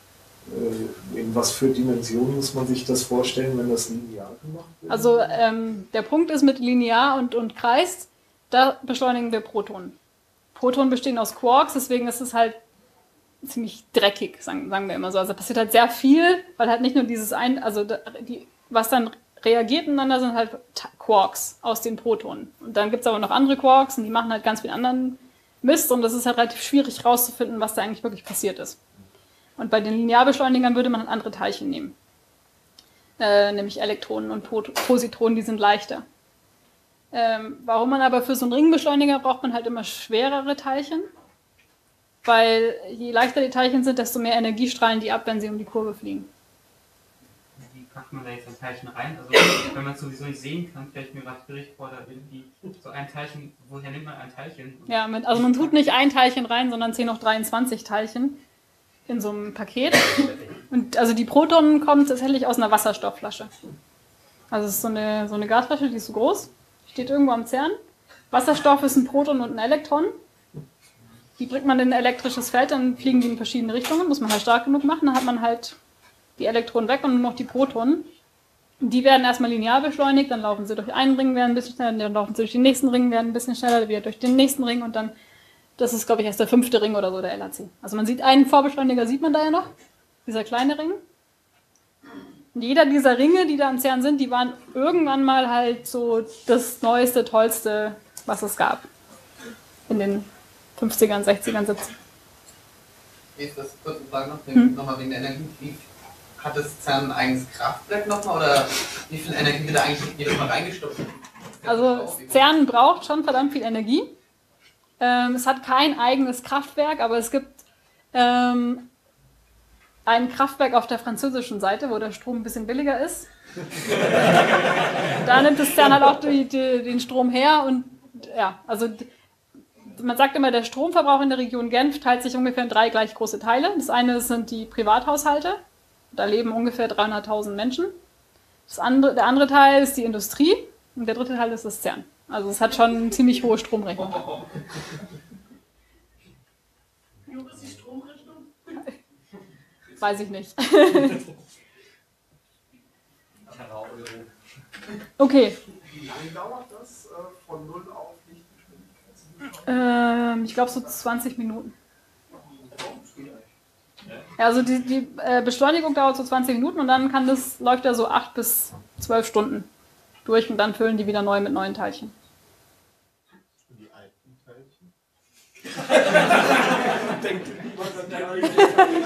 äh, in was für Dimensionen muss man sich das vorstellen, wenn das linear gemacht wird? Also ähm, der Punkt ist mit linear und, und Kreis, da beschleunigen wir Protonen. Protonen bestehen aus Quarks, deswegen ist es halt ziemlich dreckig, sagen, sagen wir immer so. Also passiert halt sehr viel, weil halt nicht nur dieses ein, also die, was dann reagiert miteinander, sind halt Quarks aus den Protonen. Und dann gibt es aber noch andere Quarks und die machen halt ganz viel anderen Mist und das ist halt relativ schwierig rauszufinden, was da eigentlich wirklich passiert ist. Und bei den Linearbeschleunigern würde man halt andere Teilchen nehmen. Äh, nämlich Elektronen und Positronen, die sind leichter. Ähm, warum man aber für so einen Ringbeschleuniger braucht man halt immer schwerere Teilchen, weil je leichter die Teilchen sind, desto mehr Energie strahlen die ab, wenn sie um die Kurve fliegen. Wie packt man da jetzt ein Teilchen rein? Also wenn man es sowieso nicht sehen kann, stelle ich mir gerade schwierig vor, da irgendwie so ein Teilchen, woher nimmt man ein Teilchen? Ja, mit, also man tut nicht ein Teilchen rein, sondern zehn hoch dreiundzwanzig Teilchen in so einem Paket. Und also die Protonen kommen tatsächlich aus einer Wasserstoffflasche. Also es ist so eine, so eine Gasflasche, die ist so groß, steht irgendwo am CERN. Wasserstoff ist ein Proton und ein Elektron. Die bringt man in ein elektrisches Feld, dann fliegen die in verschiedene Richtungen, muss man halt stark genug machen, dann hat man halt die Elektronen weg und nur noch die Protonen. Die werden erstmal linear beschleunigt, dann laufen sie durch einen Ring, werden ein bisschen schneller, dann laufen sie durch den nächsten Ring, werden ein bisschen schneller, wieder durch den nächsten Ring und dann, das ist glaube ich erst der fünfte Ring oder so, der L H C. Also man sieht einen Vorbeschleuniger, sieht man da ja noch, dieser kleine Ring. Und jeder dieser Ringe, die da am CERN sind, die waren irgendwann mal halt so das Neueste, Tollste, was es gab. In den fünfzigern, sechzigern, siebzigern. Wie ist das sozusagen noch, Hm. nochmal wegen der Energie? Wie hat das CERN ein eigenes Kraftwerk nochmal oder wie viel Energie wird da eigentlich jedes Mal reingestopft? Also CERN braucht schon verdammt viel Energie. Ähm, es hat kein eigenes Kraftwerk, aber es gibt ähm, ein Kraftwerk auf der französischen Seite, wo der Strom ein bisschen billiger ist. Da nimmt das CERN halt auch die, die, den Strom her und ja, also man sagt immer, der Stromverbrauch in der Region Genf teilt sich ungefähr in drei gleich große Teile. Das eine sind die Privathaushalte, da leben ungefähr dreihunderttausend Menschen. Das andere, der andere Teil ist die Industrie und der dritte Teil ist das CERN. Also es hat schon eine ziemlich hohe Stromrechnung. Wie hoch ist die Stromrechnung? Weiß ich nicht. Okay. Wie lange dauert das äh, von null auf Lichtgeschwindigkeit? Ähm, ich glaube so zwanzig Minuten. Ja, also die, die äh, Beschleunigung dauert so zwanzig Minuten und dann kann das, läuft er so acht bis zwölf Stunden durch und dann füllen die wieder neu mit neuen Teilchen. Und die alten Teilchen? Denkt niemand an die alten.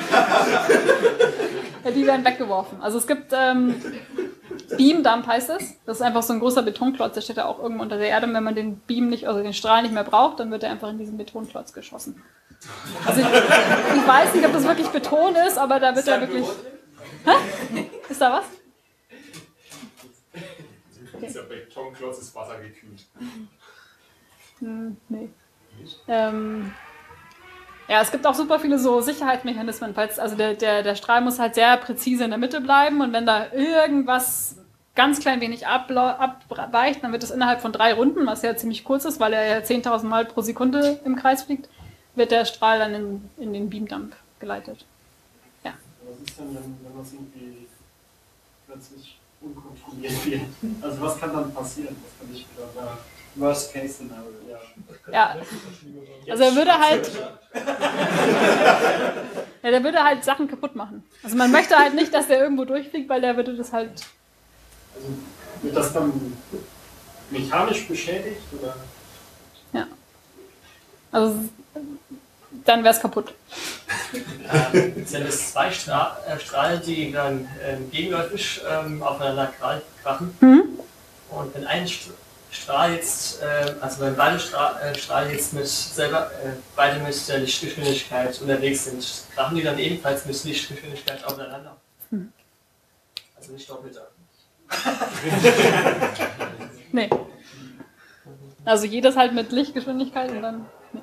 Ja, die werden weggeworfen. Also es gibt ähm, Beamdump heißt es. Das ist einfach so ein großer Betonklotz, der steht da auch irgendwo unter der Erde. Und wenn man den Beam nicht, also den Strahl nicht mehr braucht, dann wird er einfach in diesen Betonklotz geschossen. Also ich, ich weiß nicht, ob das wirklich Beton ist, aber da wird er wirklich... Hä? Ist da was? Dieser Betonklotz ist wassergekühlt. Hm, nee. Ähm, ja, es gibt auch super viele so Sicherheitsmechanismen. Falls, also der, der, der Strahl muss halt sehr präzise in der Mitte bleiben und wenn da irgendwas ganz klein wenig abweicht, dann wird es innerhalb von drei Runden, was ja ziemlich kurz ist, weil er ja zehntausend Mal pro Sekunde im Kreis fliegt, wird der Strahl dann in, in den Beamdump geleitet. Ja. Was ist denn, wenn, wenn das irgendwie plötzlich unkontrolliert wird? Also was kann dann passieren? Was kann ich wieder da? Worst Case Scenario, ja. Ja, also er würde halt, ja, der würde halt Sachen kaputt machen. Also man möchte halt nicht, dass der irgendwo durchfliegt, weil der würde das halt... Also wird das dann mechanisch beschädigt, oder? Ja. Also dann wäre es kaputt. Ähm, sind es zwei Stra äh, Strahlen, die dann ähm, gegenläufig ähm, aufeinander krachen? Mhm. Und wenn ein St Strahl jetzt, äh, also wenn beide Stra äh, Strahlen jetzt mit selber, äh, beide mit der Lichtgeschwindigkeit unterwegs sind, krachen die dann ebenfalls mit Lichtgeschwindigkeit aufeinander? Mhm. Also nicht doppelter. Nee. Also jedes halt mit Lichtgeschwindigkeit und dann... Nee.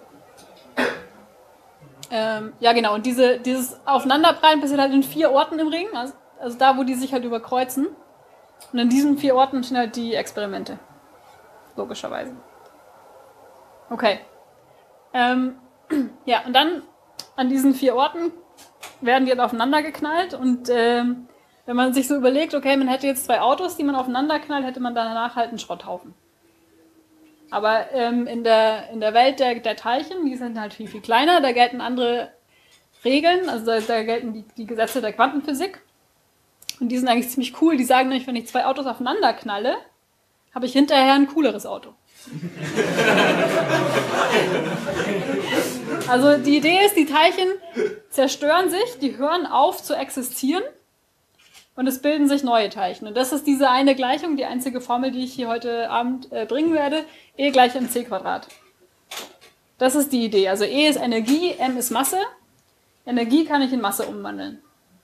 Ähm, ja genau, und diese, dieses Aufeinanderprallen passiert halt in vier Orten im Ring, also, also da, wo die sich halt überkreuzen. Und in diesen vier Orten stehen halt die Experimente. Logischerweise. Okay. Ähm, ja, und dann an diesen vier Orten werden die halt aufeinander geknallt und ähm, wenn man sich so überlegt, okay, man hätte jetzt zwei Autos, die man aufeinander knallt, hätte man danach halt einen Schrotthaufen. Aber ähm, in, der, in der Welt der, der Teilchen, die sind halt viel, viel kleiner, da gelten andere Regeln, also da, da gelten die, die Gesetze der Quantenphysik. Und die sind eigentlich ziemlich cool. Die sagen nämlich, wenn ich zwei Autos aufeinander knalle, habe ich hinterher ein cooleres Auto. Also die Idee ist, die Teilchen zerstören sich, die hören auf zu existieren und es bilden sich neue Teilchen. Und das ist diese eine Gleichung, die einzige Formel, die ich hier heute Abend äh, bringen werde. E gleich mc Quadrat. Das ist die Idee. Also E ist Energie, m ist Masse. Energie kann ich in Masse umwandeln.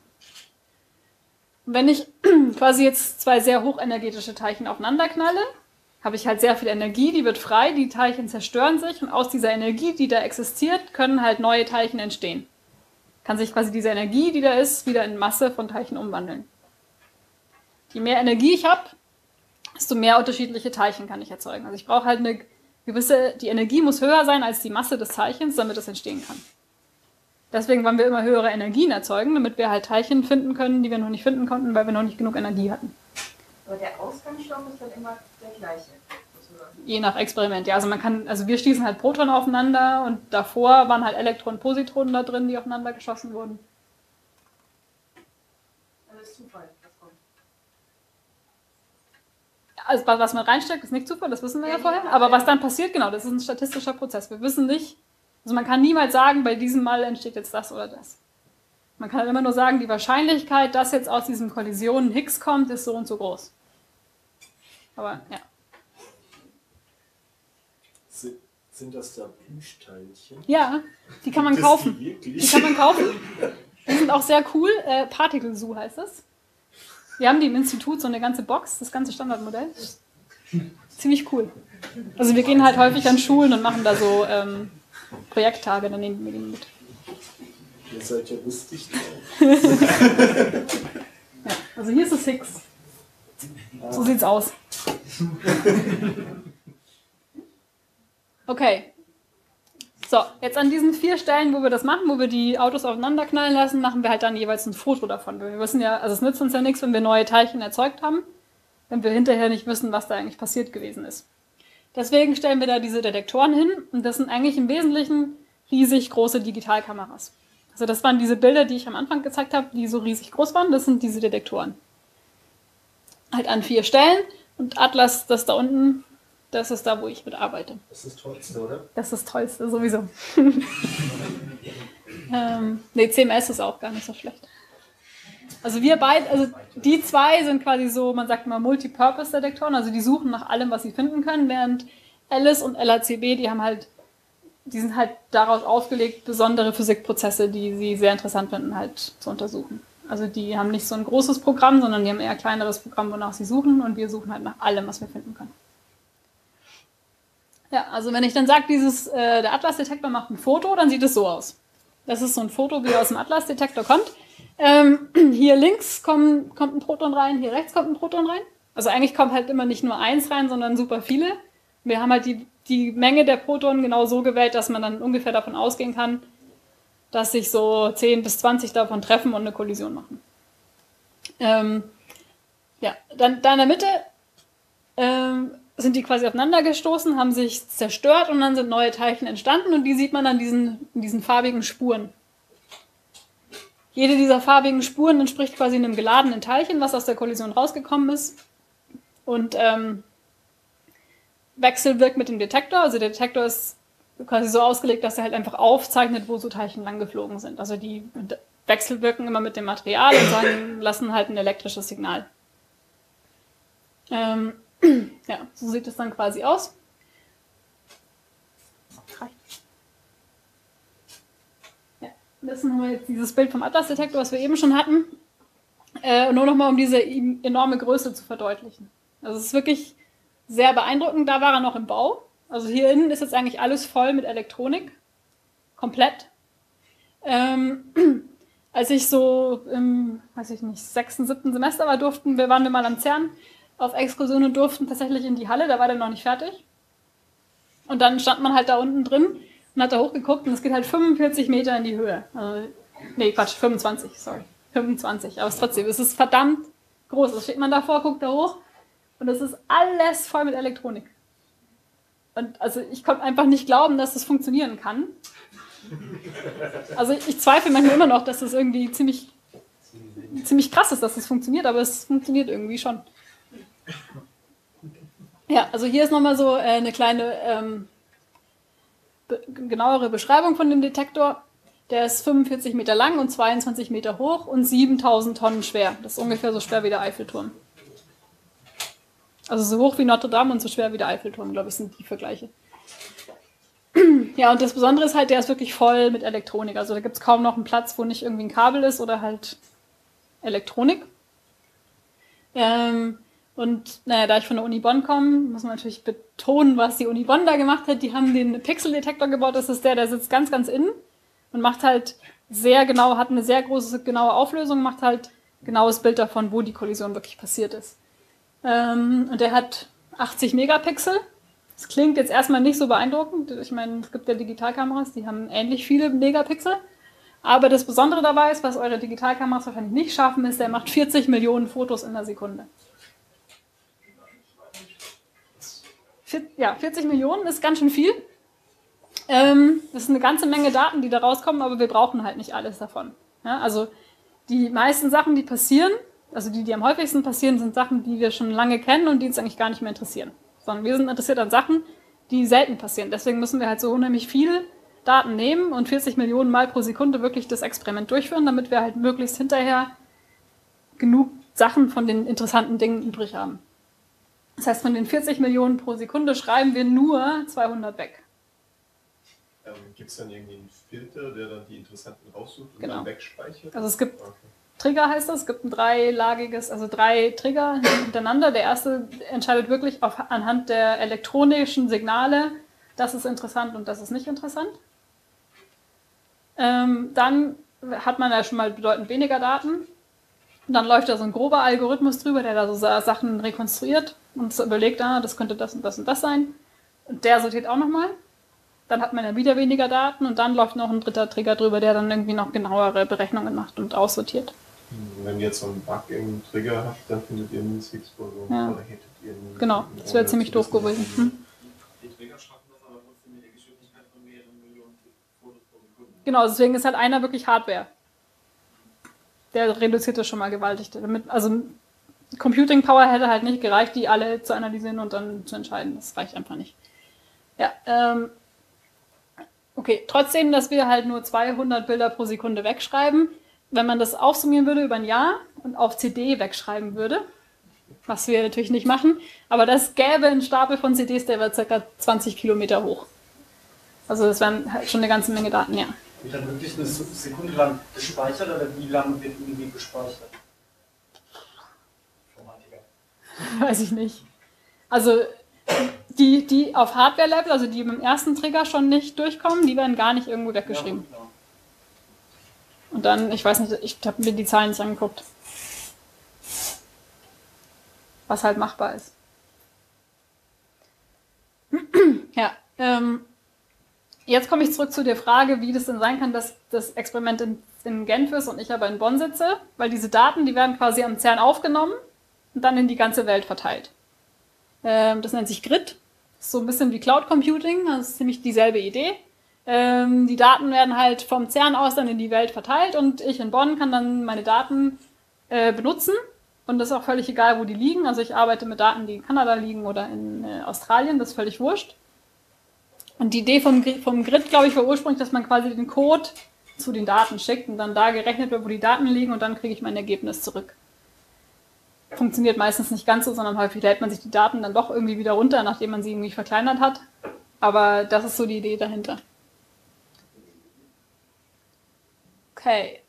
Und wenn ich quasi jetzt zwei sehr hochenergetische Teilchen aufeinander knalle, habe ich halt sehr viel Energie, die wird frei, die Teilchen zerstören sich und aus dieser Energie, die da existiert, können halt neue Teilchen entstehen. Kann sich quasi diese Energie, die da ist, wieder in Masse von Teilchen umwandeln. Je mehr Energie ich habe, desto mehr unterschiedliche Teilchen kann ich erzeugen. Also ich brauche halt eine gewisse, die Energie muss höher sein als die Masse des Teilchens, damit es entstehen kann. Deswegen wollen wir immer höhere Energien erzeugen, damit wir halt Teilchen finden können, die wir noch nicht finden konnten, weil wir noch nicht genug Energie hatten. Aber der Ausgangsstoff ist dann immer der gleiche. Je nach Experiment, ja. Also man kann, also wir schließen halt Protonen aufeinander und davor waren halt Elektronen und Positronen da drin, die aufeinander geschossen wurden. Das ist Zufall, das kommt. Also was man reinsteckt, ist nicht Zufall, das wissen wir ja vorher. Aber was dann passiert, genau, das ist ein statistischer Prozess. Wir wissen nicht, also man kann niemals sagen, bei diesem Mal entsteht jetzt das oder das. Man kann immer nur sagen, die Wahrscheinlichkeit, dass jetzt aus diesen Kollisionen Higgs kommt, ist so und so groß. Aber, ja. Sind das da Plüschteilchen? Ja, die kann man Das kaufen. Die, die kann man kaufen. Die sind auch sehr cool. Äh, Particle Zoo heißt das. Wir haben die im Institut so eine ganze Box, das ganze Standardmodell. Ziemlich cool. Also wir gehen halt häufig an Schulen und machen da so ähm, Projekttage, dann nehmen wir die mit. Ihr seid ja lustig drauf. Ja, also hier ist es Higgs. So sieht's aus. Okay. So, jetzt an diesen vier Stellen, wo wir das machen, wo wir die Autos aufeinander knallen lassen, machen wir halt dann jeweils ein Foto davon. Wir wissen ja, also es nützt uns ja nichts, wenn wir neue Teilchen erzeugt haben, wenn wir hinterher nicht wissen, was da eigentlich passiert gewesen ist. Deswegen stellen wir da diese Detektoren hin und das sind eigentlich im Wesentlichen riesig große Digitalkameras. Also das waren diese Bilder, die ich am Anfang gezeigt habe, die so riesig groß waren, das sind diese Detektoren. Halt an vier Stellen und Atlas, das da unten, das ist da, wo ich mit arbeite. Das ist das Tollste, oder? Das ist das Tollste, sowieso. ähm, nee, C M S ist auch gar nicht so schlecht. Also wir beide, also die zwei sind quasi so, man sagt mal Multipurpose-Detektoren, also die suchen nach allem, was sie finden können, während Alice und L H C B, die haben halt, die sind halt daraus aufgelegt, besondere Physikprozesse, die sie sehr interessant finden, halt zu untersuchen. Also die haben nicht so ein großes Programm, sondern die haben eher ein kleineres Programm, wonach sie suchen und wir suchen halt nach allem, was wir finden können. Ja, also wenn ich dann sage, dieses, äh, der Atlas-Detektor macht ein Foto, dann sieht es so aus. Das ist so ein Foto, wie er aus dem Atlas-Detektor kommt. Ähm, hier links kommt, kommt ein Proton rein, hier rechts kommt ein Proton rein. Also eigentlich kommt halt immer nicht nur eins rein, sondern super viele. Wir haben halt die, die Menge der Protonen genau so gewählt, dass man dann ungefähr davon ausgehen kann, dass sich so zehn bis zwanzig davon treffen und eine Kollision machen. Ähm, ja, dann da in der Mitte ähm, sind die quasi aufeinander gestoßen, haben sich zerstört und dann sind neue Teilchen entstanden und die sieht man an diesen, diesen farbigen Spuren. Jede dieser farbigen Spuren entspricht quasi einem geladenen Teilchen, was aus der Kollision rausgekommen ist und ähm, wechselwirkt mit dem Detektor. Also der Detektor ist quasi so ausgelegt, dass er halt einfach aufzeichnet, wo so Teilchen lang geflogen sind. Also die wechselwirken immer mit dem Material und sagen, lassen halt ein elektrisches Signal. Ähm, ja, so sieht es dann quasi aus. Ja, das ist nochmal jetzt dieses Bild vom Atlas-Detektor, was wir eben schon hatten. Äh, nur nochmal, um diese enorme Größe zu verdeutlichen. Also es ist wirklich sehr beeindruckend. Da war er noch im Bau. Also hier innen ist jetzt eigentlich alles voll mit Elektronik. Komplett. Ähm, als ich so im, weiß ich nicht, sechsten, siebten Semester war, durften wir, waren wir mal am CERN auf Exkursion und durften tatsächlich in die Halle, da war der noch nicht fertig. Und dann stand man halt da unten drin und hat da hochgeguckt und es geht halt fünfundvierzig Meter in die Höhe. Also, nee, Quatsch, fünfundzwanzig, sorry. fünfundzwanzig, aber es ist trotzdem, es ist verdammt groß. Also steht man davor, guckt da hoch und es ist alles voll mit Elektronik. Und also ich konnte einfach nicht glauben, dass das funktionieren kann. Also ich zweifle manchmal immer noch, dass das irgendwie ziemlich, ziemlich krass ist, dass das funktioniert, aber es funktioniert irgendwie schon. Ja, also hier ist nochmal so eine kleine ähm, be- genauere Beschreibung von dem Detektor. Der ist fünfundvierzig Meter lang und zweiundzwanzig Meter hoch und siebentausend Tonnen schwer. Das ist ungefähr so schwer wie der Eiffelturm. Also so hoch wie Notre Dame und so schwer wie der Eiffelturm, glaube ich, sind die Vergleiche. Ja, und das Besondere ist halt, der ist wirklich voll mit Elektronik. Also da gibt es kaum noch einen Platz, wo nicht irgendwie ein Kabel ist oder halt Elektronik. Ähm, und naja, da ich von der Uni Bonn komme, muss man natürlich betonen, was die Uni Bonn da gemacht hat. Die haben den Pixeldetektor gebaut. Das ist der, der sitzt ganz, ganz innen und macht halt sehr genau, hat eine sehr große, genaue Auflösung, macht halt genaues Bild davon, wo die Kollision wirklich passiert ist. Ähm, und der hat achtzig Megapixel. Das klingt jetzt erstmal nicht so beeindruckend. Ich meine, es gibt ja Digitalkameras, die haben ähnlich viele Megapixel. Aber das Besondere dabei ist, was eure Digitalkameras wahrscheinlich nicht schaffen, ist, der macht vierzig Millionen Fotos in der Sekunde. Ja, vierzig Millionen ist ganz schön viel. Ähm, das ist eine ganze Menge Daten, die da rauskommen, aber wir brauchen halt nicht alles davon. Ja, also die meisten Sachen, die passieren, also die, die am häufigsten passieren, sind Sachen, die wir schon lange kennen und die uns eigentlich gar nicht mehr interessieren. Sondern wir sind interessiert an Sachen, die selten passieren. Deswegen müssen wir halt so unheimlich viele Daten nehmen und vierzig Millionen Mal pro Sekunde wirklich das Experiment durchführen, damit wir halt möglichst hinterher genug Sachen von den interessanten Dingen übrig haben. Das heißt, von den vierzig Millionen pro Sekunde schreiben wir nur zweihundert weg. Ähm, Gibt es dann irgendwie einen Filter, der dann die interessanten raussucht und Genau. dann wegspeichert? Also es gibt Okay. Trigger heißt das, es gibt ein dreilagiges, also drei Trigger hintereinander. Der erste entscheidet wirklich auf, anhand der elektronischen Signale, das ist interessant und das ist nicht interessant. Ähm, dann hat man ja schon mal bedeutend weniger Daten. Und dann läuft da so ein grober Algorithmus drüber, der da so Sachen rekonstruiert und so überlegt, ah, das könnte das und das und das sein. Und der sortiert auch nochmal. Dann hat man ja wieder weniger Daten und dann läuft noch ein dritter Trigger drüber, der dann irgendwie noch genauere Berechnungen macht und aussortiert. Wenn ihr jetzt so einen Bug im Trigger habt, dann findet ihr einen Fix oder so. Ja. Oder hättet ihr einen, Genau, das wäre ziemlich doof gewesen. Hm. Die Trigger schaffen das aber trotzdem mit der Geschwindigkeit von mehreren Millionen Fotos pro Sekunde. Genau, deswegen ist halt einer wirklich Hardware. Der reduziert das schon mal gewaltig. Damit, also Computing Power hätte halt nicht gereicht, die alle zu analysieren und dann zu entscheiden. Das reicht einfach nicht. Ja, ähm, okay, trotzdem, dass wir halt nur zweihundert Bilder pro Sekunde wegschreiben. Wenn man das aufsummieren würde über ein Jahr und auf C D wegschreiben würde, was wir natürlich nicht machen, aber das gäbe einen Stapel von C Ds, der wäre ca. zwanzig Kilometer hoch. Also das wären halt schon eine ganze Menge Daten, ja. Wird dann wirklich eine Sekunde lang gespeichert oder wie lange wird irgendwie gespeichert? Informatiker. Weiß ich nicht. Also die, die auf Hardware-Level, also die beim ersten Trigger schon nicht durchkommen, die werden gar nicht irgendwo weggeschrieben. Ja, Und dann, ich weiß nicht, ich habe mir die Zahlen nicht angeguckt. Was halt machbar ist. Ja, ähm, jetzt komme ich zurück zu der Frage, wie das denn sein kann, dass das Experiment in, in Genf ist und ich aber in Bonn sitze, weil diese Daten, die werden quasi am CERN aufgenommen und dann in die ganze Welt verteilt. Ähm, das nennt sich Grid. Das ist so ein bisschen wie Cloud Computing, das ist ziemlich dieselbe Idee. Ähm, die Daten werden halt vom CERN aus dann in die Welt verteilt und ich in Bonn kann dann meine Daten äh, benutzen und das ist auch völlig egal, wo die liegen. Also ich arbeite mit Daten, die in Kanada liegen oder in äh, Australien, das ist völlig wurscht. Und die Idee vom, vom Grid, glaube ich, war ursprünglich, dass man quasi den Code zu den Daten schickt und dann da gerechnet wird, wo die Daten liegen und dann kriege ich mein Ergebnis zurück. Funktioniert meistens nicht ganz so, sondern häufig lädt man sich die Daten dann doch irgendwie wieder runter, nachdem man sie irgendwie verkleinert hat. Aber das ist so die Idee dahinter. Okay.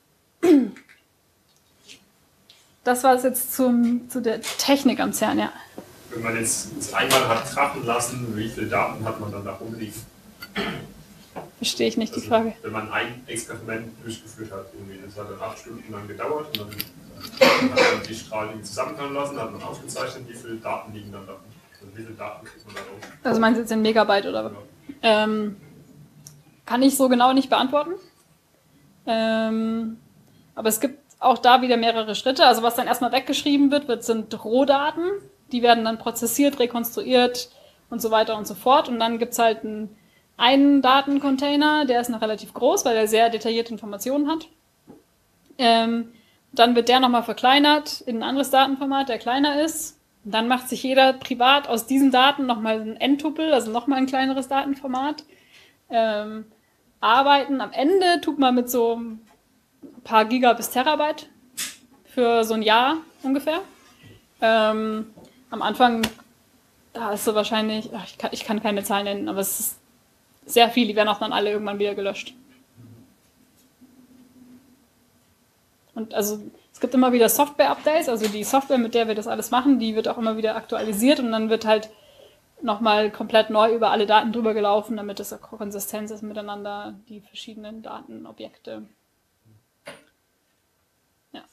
Das war es jetzt zum, zu der Technik am CERN, ja. Wenn man jetzt es einmal hat krachen lassen, wie viele Daten hat man dann da rumliegen? Verstehe ich nicht Also, die Frage. wenn man ein Experiment durchgeführt hat, irgendwie, das hat dann acht Stunden lang gedauert und dann hat man die Strahlen zusammenkommen lassen, hat man aufgezeichnet, wie viele Daten liegen dann da. Also wie viele Daten kriegt man da raus? Also meinst du jetzt in Megabyte oder was? Ja. Ähm, kann ich so genau nicht beantworten. Ähm, aber es gibt auch da wieder mehrere Schritte. Also was dann erstmal weggeschrieben wird, wird sind Rohdaten. Die werden dann prozessiert, rekonstruiert und so weiter und so fort. Und dann gibt es halt einen, einen Datencontainer, der ist noch relativ groß, weil er sehr detaillierte Informationen hat. Ähm, dann wird der nochmal verkleinert in ein anderes Datenformat, der kleiner ist. Und dann macht sich jeder privat aus diesen Daten nochmal ein N-Tuple, also nochmal ein kleineres Datenformat. Ähm, arbeiten. Am Ende tut man mit so ein paar Giga bis Terabyte für so ein Jahr ungefähr. Ähm, am Anfang, da ist so wahrscheinlich, ach, ich, kann, ich kann keine Zahlen nennen, aber es ist sehr viel, die werden auch dann alle irgendwann wieder gelöscht. Und also es gibt immer wieder Software-Updates, also die Software, mit der wir das alles machen, die wird auch immer wieder aktualisiert und dann wird halt nochmal komplett neu über alle Daten drüber gelaufen, damit es auch konsistent ist miteinander, die verschiedenen Datenobjekte. Ja.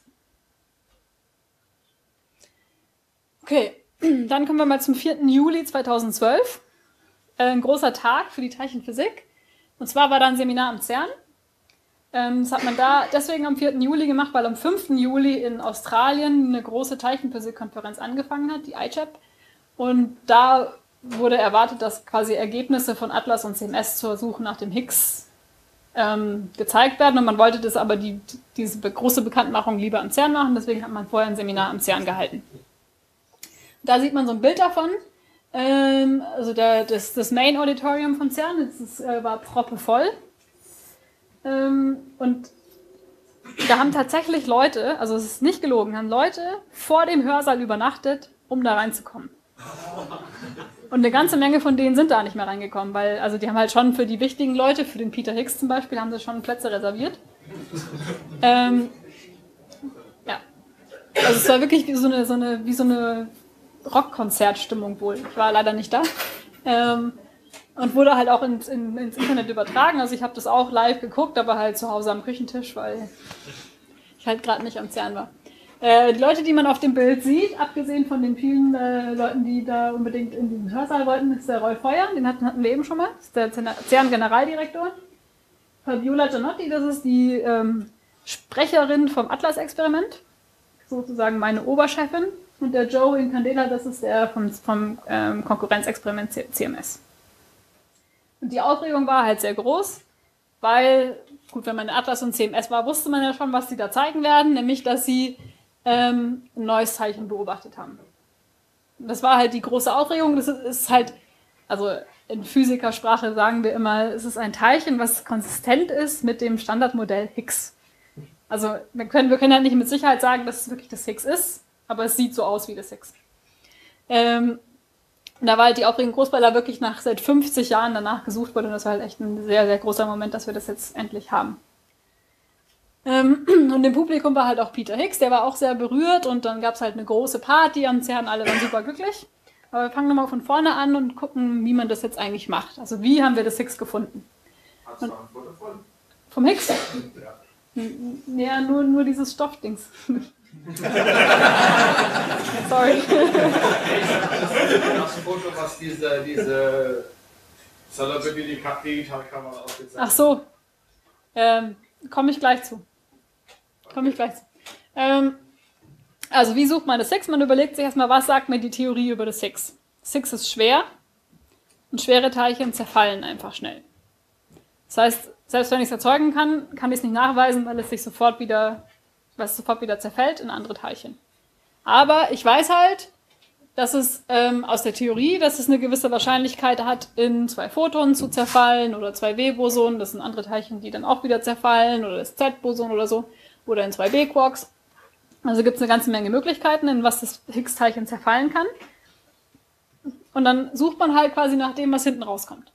Okay, dann kommen wir mal zum vierten Juli zweitausendzwölf. Ein großer Tag für die Teilchenphysik. Und zwar war da ein Seminar am CERN. Das hat man da deswegen am vierten Juli gemacht, weil am fünften Juli in Australien eine große Teilchenphysik-Konferenz angefangen hat, die I C H A P. Und da wurde erwartet, dass quasi Ergebnisse von ATLAS und C M S zur Suche nach dem Higgs ähm, gezeigt werden. Und man wollte das aber, die, diese große Bekanntmachung lieber am CERN machen. Deswegen hat man vorher ein Seminar am CERN gehalten. Da sieht man so ein Bild davon. Ähm, also der, das, das Main Auditorium von CERN, das ist, äh, war proppevoll. Ähm, und da haben tatsächlich Leute, also es ist nicht gelogen, haben Leute vor dem Hörsaal übernachtet, um da reinzukommen. Und eine ganze Menge von denen sind da nicht mehr reingekommen, weil also die haben halt schon für die wichtigen Leute, für den Peter Higgs zum Beispiel, haben sie schon Plätze reserviert. Ähm, ja, also es war wirklich wie so eine, so eine, wie so eine Rockkonzertstimmung wohl. Ich war leider nicht da. Ähm, Und wurde halt auch ins, in, ins Internet übertragen. Also ich habe das auch live geguckt, aber halt zu Hause am Küchentisch, weil ich halt gerade nicht am CERN war. Äh, die Leute, die man auf dem Bild sieht, abgesehen von den vielen äh, Leuten, die da unbedingt in den Hörsaal wollten, ist der Rolf Feuer, den hatten, hatten wir eben schon mal. Das ist der CERN-Generaldirektor. Fabiola Gianotti, das ist die ähm, Sprecherin vom Atlas-Experiment, sozusagen meine Oberchefin. Und der Joe Incandela, das ist der vom, vom ähm, Konkurrenzexperiment C M S. Und die Aufregung war halt sehr groß, weil, gut, wenn man in Atlas und C M S war, wusste man ja schon, was sie da zeigen werden, nämlich, dass sie ähm, ein neues Zeichen beobachtet haben. Und das war halt die große Aufregung. Das ist, ist halt, also in Physikersprache sagen wir immer, es ist ein Teilchen, was konsistent ist mit dem Standardmodell Higgs. Also wir können, wir können halt nicht mit Sicherheit sagen, dass es wirklich das Higgs ist, aber es sieht so aus wie das Higgs. Ähm, und da war halt die Aufregung groß, weil da wirklich nach seit fünfzig Jahren danach gesucht wurde und das war halt echt ein sehr, sehr großer Moment, dass wir das jetzt endlich haben. Ähm, und im Publikum war halt auch Peter Higgs, der war auch sehr berührt und dann gab es halt eine große Party am CERN, alle waren super glücklich. Aber wir fangen nochmal von vorne an und gucken, wie man das jetzt eigentlich macht. Also wie haben wir das Higgs gefunden? Hast du ein Foto von? Vom Higgs? Ja. Ja, nur, nur dieses Stoffdings. Sorry. Das Foto, was diese, diese Celebrity Digitalkamera aufgezeigt hat. Ach so. Ähm, komme ich gleich zu. Komme ich gleich zu. Ähm, also wie sucht man das Higgs? Man überlegt sich erstmal, was sagt mir die Theorie über das Higgs? Das Higgs ist schwer und schwere Teilchen zerfallen einfach schnell. Das heißt, selbst wenn ich es erzeugen kann, kann ich es nicht nachweisen, weil es sich sofort wieder, weil es sofort wieder zerfällt in andere Teilchen. Aber ich weiß halt, dass es ähm, aus der Theorie, dass es eine gewisse Wahrscheinlichkeit hat, in zwei Photonen zu zerfallen oder zwei W-Bosonen, das sind andere Teilchen, die dann auch wieder zerfallen, oder das Z-Boson oder so, oder in zwei B-Quarks. Also gibt es eine ganze Menge Möglichkeiten, in was das Higgs-Teilchen zerfallen kann. Und dann sucht man halt quasi nach dem, was hinten rauskommt.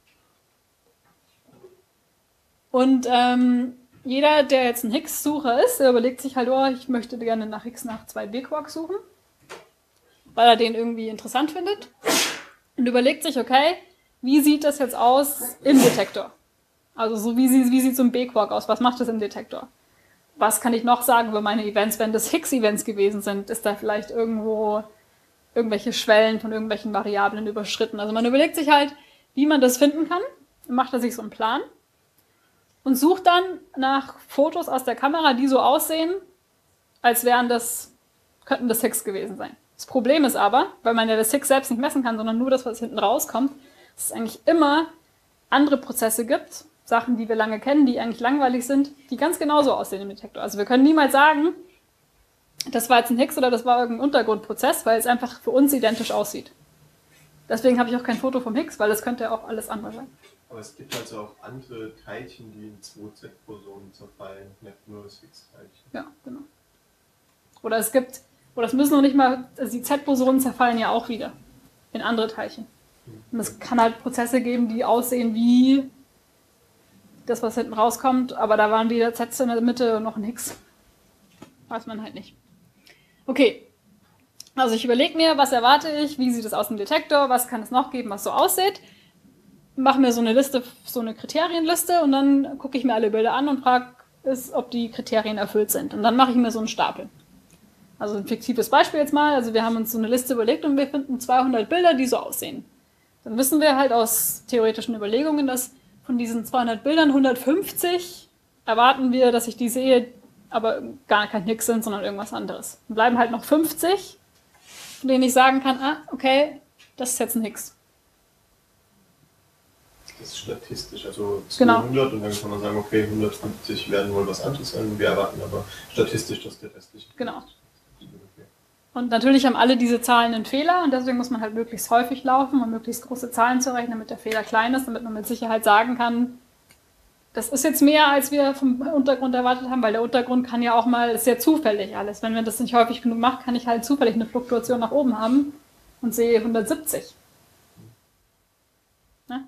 Und ähm, jeder, der jetzt ein Higgs-Sucher ist, der überlegt sich halt, oh, ich möchte gerne nach Higgs nach zwei B-Quarks suchen, weil er den irgendwie interessant findet. Und überlegt sich, okay, wie sieht das jetzt aus im Detektor? Also so wie, wie sieht so ein B-Quark aus? Was macht das im Detektor? Was kann ich noch sagen über meine Events, wenn das Higgs-Events gewesen sind? Ist da vielleicht irgendwo irgendwelche Schwellen von irgendwelchen Variablen überschritten? Also man überlegt sich halt, wie man das finden kann. Dann macht er sich so einen Plan und sucht dann nach Fotos aus der Kamera, die so aussehen, als wären das, könnten das Higgs gewesen sein. Das Problem ist aber, weil man ja das Higgs selbst nicht messen kann, sondern nur das, was hinten rauskommt, dass es eigentlich immer andere Prozesse gibt, Sachen, die wir lange kennen, die eigentlich langweilig sind, die ganz genauso aussehen im Detektor. Also wir können niemals sagen, das war jetzt ein Higgs oder das war irgendein Untergrundprozess, weil es einfach für uns identisch aussieht. Deswegen habe ich auch kein Foto vom Higgs, weil das könnte ja auch alles andere sein. Aber es gibt also auch andere Teilchen, die in zwei Z-Bosonen zerfallen, nicht nur das Higgs-Teilchen. Ja, genau. Oder es gibt, oder es müssen noch nicht mal, also die Z-Bosonen zerfallen ja auch wieder in andere Teilchen. Und es kann halt Prozesse geben, die aussehen wie das, was hinten rauskommt, aber da waren wieder Zs in der Mitte und noch ein Higgs. Weiß man halt nicht. Okay, also ich überlege mir, was erwarte ich, wie sieht es aus im Detektor, was kann es noch geben, was so aussieht. Mache mir so eine Liste, so eine Kriterienliste und dann gucke ich mir alle Bilder an und frage, ob die Kriterien erfüllt sind. Und dann mache ich mir so einen Stapel. Also ein fiktives Beispiel jetzt mal. Also wir haben uns so eine Liste überlegt und wir finden zweihundert Bilder, die so aussehen. Dann wissen wir halt aus theoretischen Überlegungen, dass von diesen zweihundert Bildern hundertfünfzig erwarten wir, dass ich die sehe, aber gar kein Higgs sind, sondern irgendwas anderes. Dann bleiben halt noch fünfzig, von denen ich sagen kann, ah, okay, das ist jetzt ein Higgs. Das ist statistisch, also Genau. zweihundert und dann kann man sagen, okay, hundertfünfzig werden wohl was anderes sein und wir erwarten aber statistisch, dass der restliche. Genau. Und natürlich haben alle diese Zahlen einen Fehler und deswegen muss man halt möglichst häufig laufen und möglichst große Zahlen zu rechnen, damit der Fehler klein ist, damit man mit Sicherheit sagen kann, das ist jetzt mehr, als wir vom Untergrund erwartet haben, weil der Untergrund kann ja auch mal, ist ja zufällig alles. Wenn man das nicht häufig genug macht, kann ich halt zufällig eine Fluktuation nach oben haben und sehe hundertsiebzig. Ne?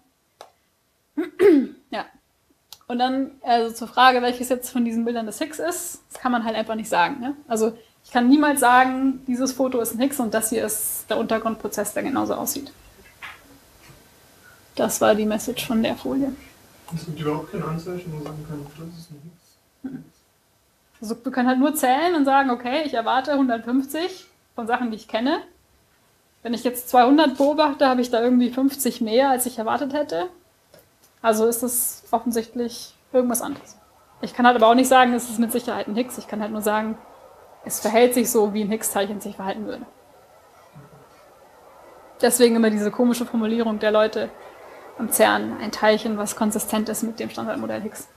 Ja. Und dann, also zur Frage, welches jetzt von diesen Bildern das Higgs ist, das kann man halt einfach nicht sagen. Ne? Also ich kann niemals sagen, dieses Foto ist ein Higgs und das hier ist der Untergrundprozess, der genauso aussieht. Das war die Message von der Folie. Es gibt überhaupt keine Anzeichen, wo man sagen kann, das ist ein Higgs. Also wir können halt nur zählen und sagen, okay, ich erwarte hundertfünfzig von Sachen, die ich kenne. Wenn ich jetzt zweihundert beobachte, habe ich da irgendwie fünfzig mehr, als ich erwartet hätte. Also ist das offensichtlich irgendwas anderes. Ich kann halt aber auch nicht sagen, es ist mit Sicherheit ein Higgs. Ich kann halt nur sagen, es verhält sich so, wie ein Higgs-Teilchen sich verhalten würde. Deswegen immer diese komische Formulierung der Leute am CERN, ein Teilchen, was konsistent ist mit dem Standardmodell Higgs.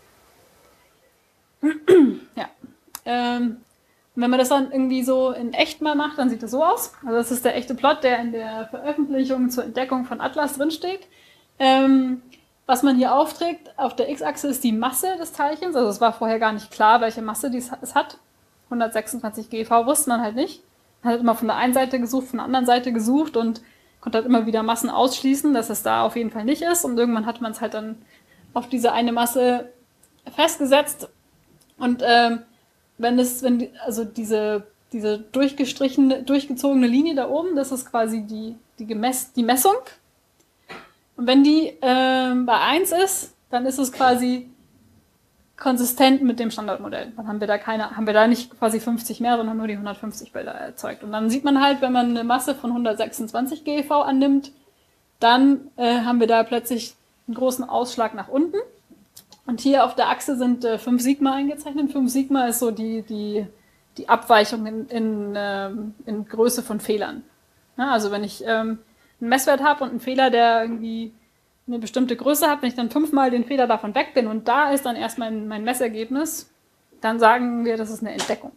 Ja. Ähm, und wenn man das dann irgendwie so in echt mal macht, dann sieht das so aus. Also das ist der echte Plot, der in der Veröffentlichung zur Entdeckung von Atlas drinsteht. Ähm, was man hier aufträgt, auf der X-Achse ist die Masse des Teilchens. Also es war vorher gar nicht klar, welche Masse es hat. hundertsechsundzwanzig GeV wusste man halt nicht. Man hat immer von der einen Seite gesucht, von der anderen Seite gesucht und konnte halt immer wieder Massen ausschließen, dass es da auf jeden Fall nicht ist. Und irgendwann hat man es halt dann auf diese eine Masse festgesetzt. Und ähm, wenn es, wenn die, also diese, diese durchgestrichene, durchgezogene Linie da oben, das ist quasi die, die, Gemess, die Messung. Und wenn die ähm, bei eins ist, dann ist es quasi konsistent mit dem Standardmodell. Dann haben wir da keine, haben wir da nicht quasi fünfzig mehr, sondern nur die hundertfünfzig Bilder erzeugt. Und dann sieht man halt, wenn man eine Masse von hundertsechsundzwanzig GeV annimmt, dann äh, haben wir da plötzlich einen großen Ausschlag nach unten. Und hier auf der Achse sind äh, fünf Sigma eingezeichnet. fünf Sigma ist so die, die, die Abweichung in, in, ähm, in Größe von Fehlern. Ja, also wenn ich ähm, einen Messwert habe und einen Fehler, der irgendwie eine bestimmte Größe hat, wenn ich dann fünfmal den Fehler davon weg bin und da ist dann erst mein, mein Messergebnis, dann sagen wir, das ist eine Entdeckung.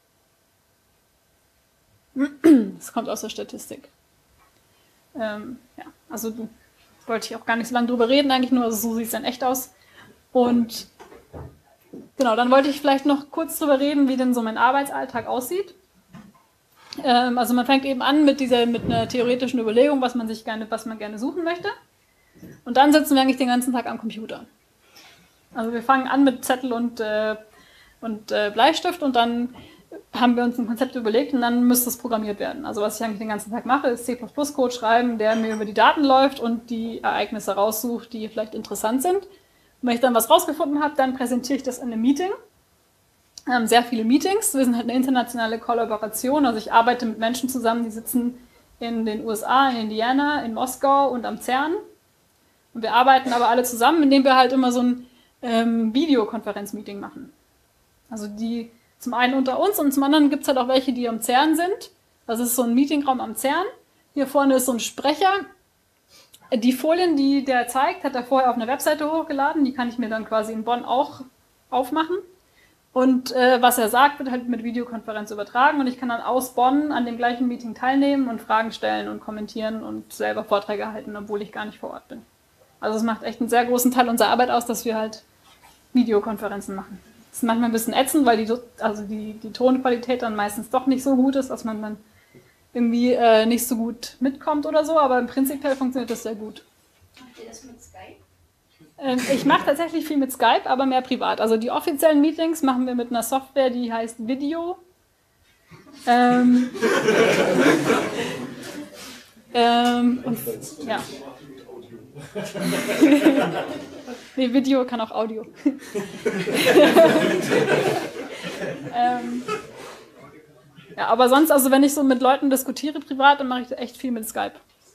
Das kommt aus der Statistik. Ähm, ja, also wollte ich auch gar nicht so lange drüber reden, eigentlich nur, also so sieht es dann echt aus. Und genau, dann wollte ich vielleicht noch kurz drüber reden, wie denn so mein Arbeitsalltag aussieht. Ähm, also man fängt eben an mit dieser, mit einer theoretischen Überlegung, was man sich gerne, was man gerne suchen möchte. Und dann sitzen wir eigentlich den ganzen Tag am Computer. Also wir fangen an mit Zettel und, äh, und äh, Bleistift und dann haben wir uns ein Konzept überlegt und dann müsste es programmiert werden. Also was ich eigentlich den ganzen Tag mache, ist C plus plus Code schreiben, der mir über die Daten läuft und die Ereignisse raussucht, die vielleicht interessant sind. Und wenn ich dann was rausgefunden habe, dann präsentiere ich das in einem Meeting. Wir haben sehr viele Meetings. Wir sind halt eine internationale Kollaboration. Also ich arbeite mit Menschen zusammen, die sitzen in den U S A, in Indiana, in Moskau und am CERN. Und wir arbeiten aber alle zusammen, indem wir halt immer so ein ähm, Videokonferenz-Meeting machen. Also die zum einen unter uns und zum anderen gibt es halt auch welche, die am CERN sind. Das ist so ein Meetingraum am CERN. Hier vorne ist so ein Sprecher. Die Folien, die der zeigt, hat er vorher auf einer Webseite hochgeladen. Die kann ich mir dann quasi in Bonn auch aufmachen. Und äh, was er sagt, wird halt mit Videokonferenz übertragen. Und ich kann dann aus Bonn an dem gleichen Meeting teilnehmen und Fragen stellen und kommentieren und selber Vorträge halten, obwohl ich gar nicht vor Ort bin. Also es macht echt einen sehr großen Teil unserer Arbeit aus, dass wir halt Videokonferenzen machen. Das ist manchmal ein bisschen ätzend, weil die, also die, die Tonqualität dann meistens doch nicht so gut ist, dass man dann irgendwie äh, nicht so gut mitkommt oder so, aber im Prinzip funktioniert das sehr gut. Macht ihr das mit Skype? Ähm, ich mache tatsächlich viel mit Skype, aber mehr privat. Also die offiziellen Meetings machen wir mit einer Software, die heißt Video. Ähm, ähm, und, ja. Nee, Video kann auch Audio. ähm, ja, aber sonst, also wenn ich so mit Leuten diskutiere privat, dann mache ich echt viel mit Skype.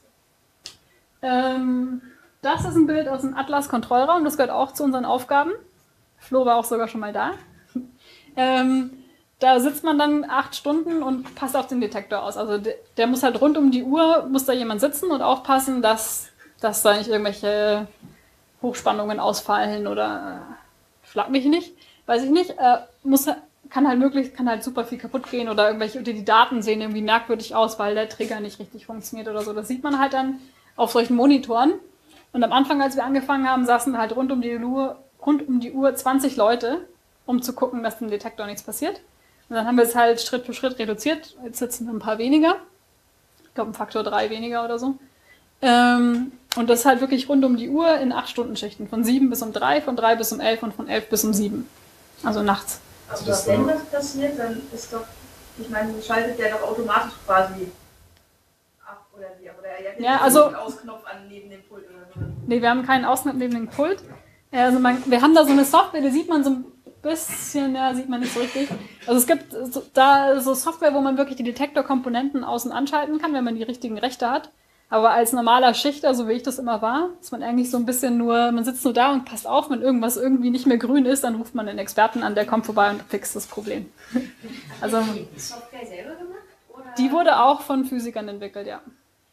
Ähm, das ist ein Bild aus dem Atlas-Kontrollraum, das gehört auch zu unseren Aufgaben. Flo war auch sogar schon mal da. Ähm, da sitzt man dann acht Stunden und passt auf den Detektor aus. Also der, der muss halt rund um die Uhr, muss da jemand sitzen und aufpassen, dass dass da nicht irgendwelche Hochspannungen ausfallen oder äh, schlag mich nicht, weiß ich nicht, äh, muss, kann halt möglich, kann halt super viel kaputt gehen oder irgendwelche, oder die Daten sehen irgendwie merkwürdig aus, weil der Trigger nicht richtig funktioniert oder so. Das sieht man halt dann auf solchen Monitoren. Und am Anfang, als wir angefangen haben, saßen halt rund um die Uhr, rund um die Uhr zwanzig Leute, um zu gucken, dass dem Detektor nichts passiert. Und dann haben wir es halt Schritt für Schritt reduziert. Jetzt sitzen ein paar weniger. Ich glaube, ein Faktor drei weniger oder so. Ähm, und das ist halt wirklich rund um die Uhr in acht Stunden Schichten. Von sieben bis um drei, von drei bis um elf und von elf bis um sieben. Also nachts. Also aber wenn das passiert, dann ist doch, ich meine, schaltet der doch automatisch quasi ab oder wie, aber der hat ja ja, also, einen Ausknopf an neben dem Pult oder so. Nee, wir haben keinen Außenwert neben dem Pult. Also man, wir haben da so eine Software, die sieht man so ein bisschen, ja, sieht man nicht so richtig. Also es gibt so, da so Software, wo man wirklich die Detektorkomponenten außen anschalten kann, wenn man die richtigen Rechte hat. Aber als normaler Schichter, so wie ich das immer war, ist man eigentlich so ein bisschen nur, man sitzt nur da und passt auf, wenn irgendwas irgendwie nicht mehr grün ist, dann ruft man den Experten an, der kommt vorbei und fixt das Problem. Also die Software selber gemacht? Oder? Die wurde auch von Physikern entwickelt, ja.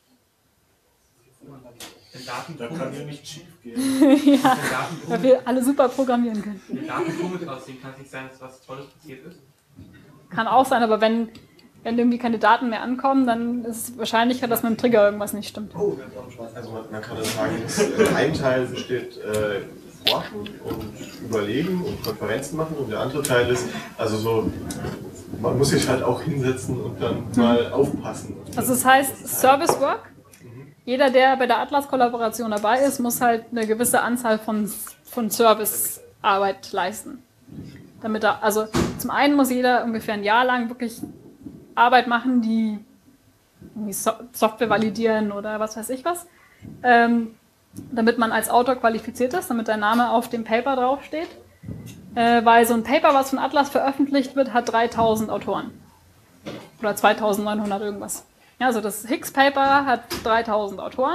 Da kann ja nicht schief gehen. Ja, weil wir alle super programmieren können. Wenn Daten komisch aussehen, kann es nicht sein, dass was Tolles passiert ist? Kann auch sein, aber wenn, wenn irgendwie keine Daten mehr ankommen, dann ist es wahrscheinlicher, dass mit dem Trigger irgendwas nicht stimmt. Oh, wir haben auch Spaß. Also man, man kann das sagen, dass, äh, ein Teil besteht äh, Forschen und Überlegen und Konferenzen machen und der andere Teil ist, also so, man muss sich halt auch hinsetzen und dann mal aufpassen. Also es heißt Service Work. Jeder, der bei der Atlas-Kollaboration dabei ist, muss halt eine gewisse Anzahl von, von Servicearbeit leisten. Damit er, also zum einen muss jeder ungefähr ein Jahr lang wirklich Arbeit machen, die irgendwie so Software validieren oder was weiß ich was, ähm, damit man als Autor qualifiziert ist, damit der Name auf dem Paper draufsteht. Äh, weil so ein Paper, was von Atlas veröffentlicht wird, hat dreitausend Autoren. Oder zweitausendneunhundert irgendwas. Ja, also das Higgs-Paper hat dreitausend Autoren,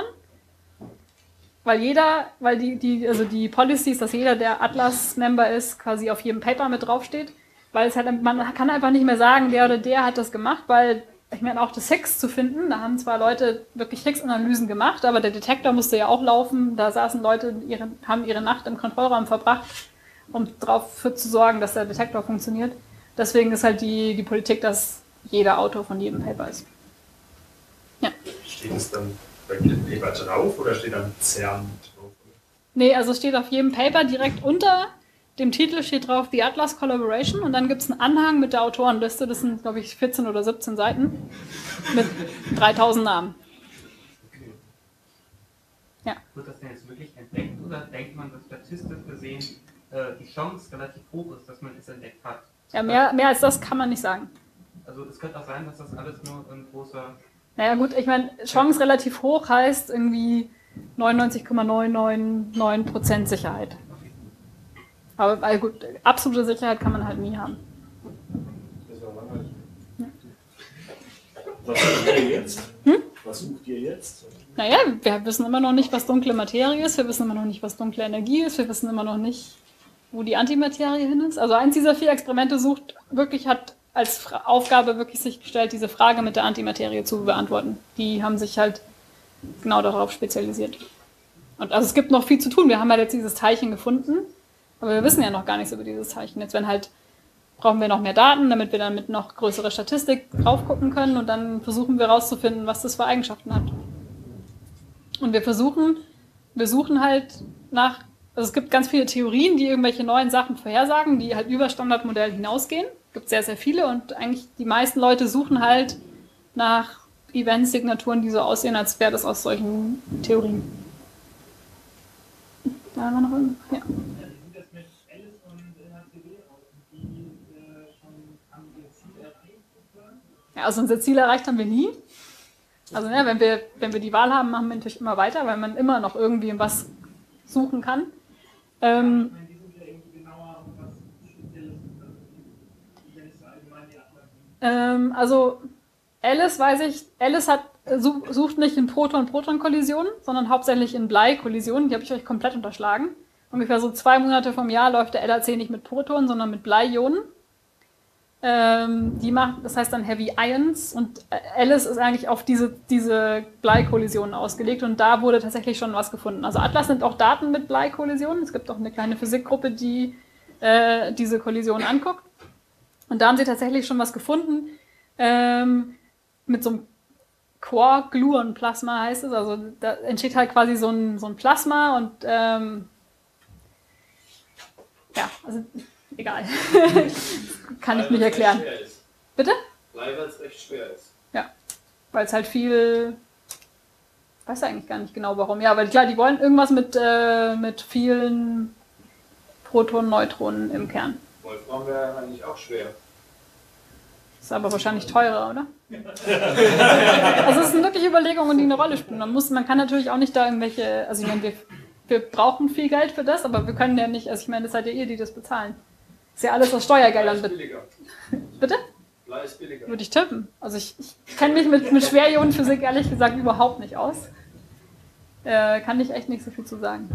weil jeder, weil die, die, also die Policy ist, dass jeder, der Atlas-Member ist, quasi auf jedem Paper mit draufsteht, weil es halt, man kann einfach nicht mehr sagen, der oder der hat das gemacht, weil, ich meine, auch das Higgs zu finden, da haben zwar Leute wirklich Higgs-Analysen gemacht, aber der Detektor musste ja auch laufen, da saßen Leute, ihre, haben ihre Nacht im Kontrollraum verbracht, um dafür zu sorgen, dass der Detektor funktioniert. Deswegen ist halt die, die Politik, dass jeder Autor von jedem Paper ist. Ja. Steht es dann bei jedem Paper drauf oder steht dann CERN drauf? Nee, also steht auf jedem Paper direkt unter dem Titel steht drauf The Atlas Collaboration und dann gibt es einen Anhang mit der Autorenliste, das sind glaube ich vierzehn oder siebzehn Seiten mit dreitausend Namen. Okay. Ja. Wird das denn jetzt wirklich entdeckt oder denkt man, dass statistisch gesehen äh, die Chance relativ hoch ist, dass man es entdeckt hat? Ja, mehr, mehr als das kann man nicht sagen. Also es könnte auch sein, dass das alles nur ein großer... Naja gut, ich meine, Chance relativ hoch heißt irgendwie neunundneunzig Komma neun neun neun Prozent Sicherheit. Aber weil gut, absolute Sicherheit kann man halt nie haben. Das war langweilig. Ja. Was sucht ihr jetzt? Hm? Was sucht ihr jetzt? Naja, wir wissen immer noch nicht, was dunkle Materie ist, wir wissen immer noch nicht, was dunkle Energie ist, wir wissen immer noch nicht, wo die Antimaterie hin ist. Also eins dieser vier Experimente sucht wirklich, hat als Fra- Aufgabe wirklich sich gestellt, diese Frage mit der Antimaterie zu beantworten. Die haben sich halt genau darauf spezialisiert. Und also es gibt noch viel zu tun. Wir haben halt jetzt dieses Teilchen gefunden, aber wir wissen ja noch gar nichts über dieses Teilchen. Jetzt werden halt, brauchen wir noch mehr Daten, damit wir dann mit noch größerer Statistik drauf gucken können und dann versuchen wir herauszufinden, was das für Eigenschaften hat. Und wir versuchen, wir suchen halt nach, also es gibt ganz viele Theorien, die irgendwelche neuen Sachen vorhersagen, die halt über Standardmodell hinausgehen. Es gibt sehr, sehr viele und eigentlich die meisten Leute suchen halt nach Event-Signaturen, die so aussehen, als wäre das aus solchen Theorien. Da haben wir noch einen, ja. Wie sieht das mit Alice und H C W aus? Die äh, schon haben ihr Ziel erreicht? Ja, also unser Ziel erreicht haben wir nie. Also ja, wenn wir, wenn wir die Wahl haben, machen wir natürlich immer weiter, weil man immer noch irgendwie was suchen kann. Ähm, Ich meine, die sind ja irgendwie genauer und was Spezielles. Wie wenn ich so allgemein die Atlas. ähm, also Alice weiß ich, Alice hat, su- sucht nicht in Proton-Proton-Kollisionen, sondern hauptsächlich in Blei-Kollisionen. Die habe ich euch komplett unterschlagen. Ungefähr so zwei Monate vom Jahr läuft der L H C nicht mit Protonen, sondern mit Blei-Ionen. Ähm, die macht, das heißt dann Heavy Ions und Alice ist eigentlich auf diese, diese Blei-Kollisionen ausgelegt und da wurde tatsächlich schon was gefunden. Also Atlas nimmt auch Daten mit Blei-Kollisionen. Es gibt auch eine kleine Physikgruppe, die äh, diese Kollisionen anguckt. Und da haben sie tatsächlich schon was gefunden. Ähm, mit so einem Quark-Gluon-Plasma heißt es. Also da entsteht halt quasi so ein, so ein Plasma und ähm, ja, also egal. Kann ich nicht erklären. Bitte? Weil es recht schwer ist. Ja, weil es halt viel... Ich weiß eigentlich gar nicht genau warum. Ja, weil klar, die wollen irgendwas mit, äh, mit vielen Protonen, Neutronen im Kern. Wolfram wäre eigentlich auch schwer. Ist aber wahrscheinlich teurer, oder? Also es sind wirklich Überlegungen, die eine Rolle spielen. Man muss, man kann natürlich auch nicht da irgendwelche, also ich meine, wir, wir brauchen viel Geld für das, aber wir können ja nicht, also ich meine, das seid ja ihr, die das bezahlen. Ist ja alles aus Steuergeldern. Blei ist billiger. Bitte? Blei ist billiger. Würde ich tippen. Also ich, ich kenne mich mit, mit Schwerionenphysik ehrlich gesagt überhaupt nicht aus. Äh, kann ich echt nicht so viel zu sagen.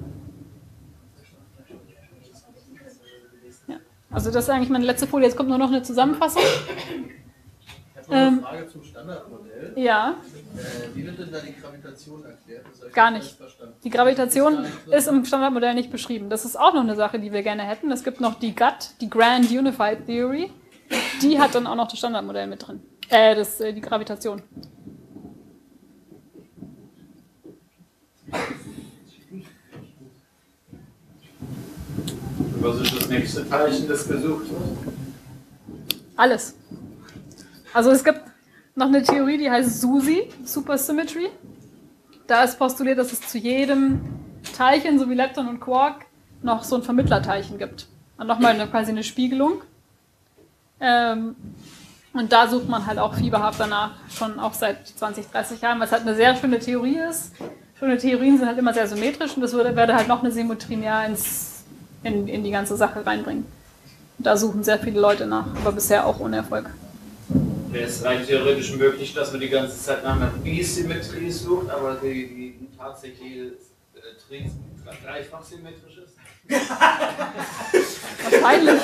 Ja. Also das ist eigentlich meine letzte Folie. Jetzt kommt nur noch eine Zusammenfassung. Ich habe noch eine Ähm, Frage zum Standardmodell. Ja. Äh, wie wird denn da die Gravitation erklärt? Das habe ich Gar nicht nicht. verstanden. Die Gravitation ist im Standardmodell nicht beschrieben. Das ist auch noch eine Sache, die wir gerne hätten. Es gibt noch die G U T, die Grand Unified Theory. Die hat dann auch noch das Standardmodell mit drin. Äh, das, äh, die Gravitation. Was ist das nächste Teilchen, das gesucht wird? Alles. Also es gibt noch eine Theorie, die heißt SUSY, Supersymmetry. Da ist postuliert, dass es zu jedem Teilchen, so wie Lepton und Quark, noch so ein Vermittlerteilchen gibt. Und nochmal eine, quasi eine Spiegelung. Ähm, und da sucht man halt auch fieberhaft danach, schon auch seit zwanzig, dreißig Jahren, weil es halt eine sehr schöne Theorie ist. Schöne Theorien sind halt immer sehr symmetrisch und das würde, werde halt noch eine Symmetrie mehr ins, in, in die ganze Sache reinbringen. Und da suchen sehr viele Leute nach, aber bisher auch ohne Erfolg. Wäre es rein theoretisch möglich, dass man die ganze Zeit nach einer Bisymmetrie sucht, aber die, die tatsächliche äh, Tri dreifach symmetrisch ist? Wahrscheinlich.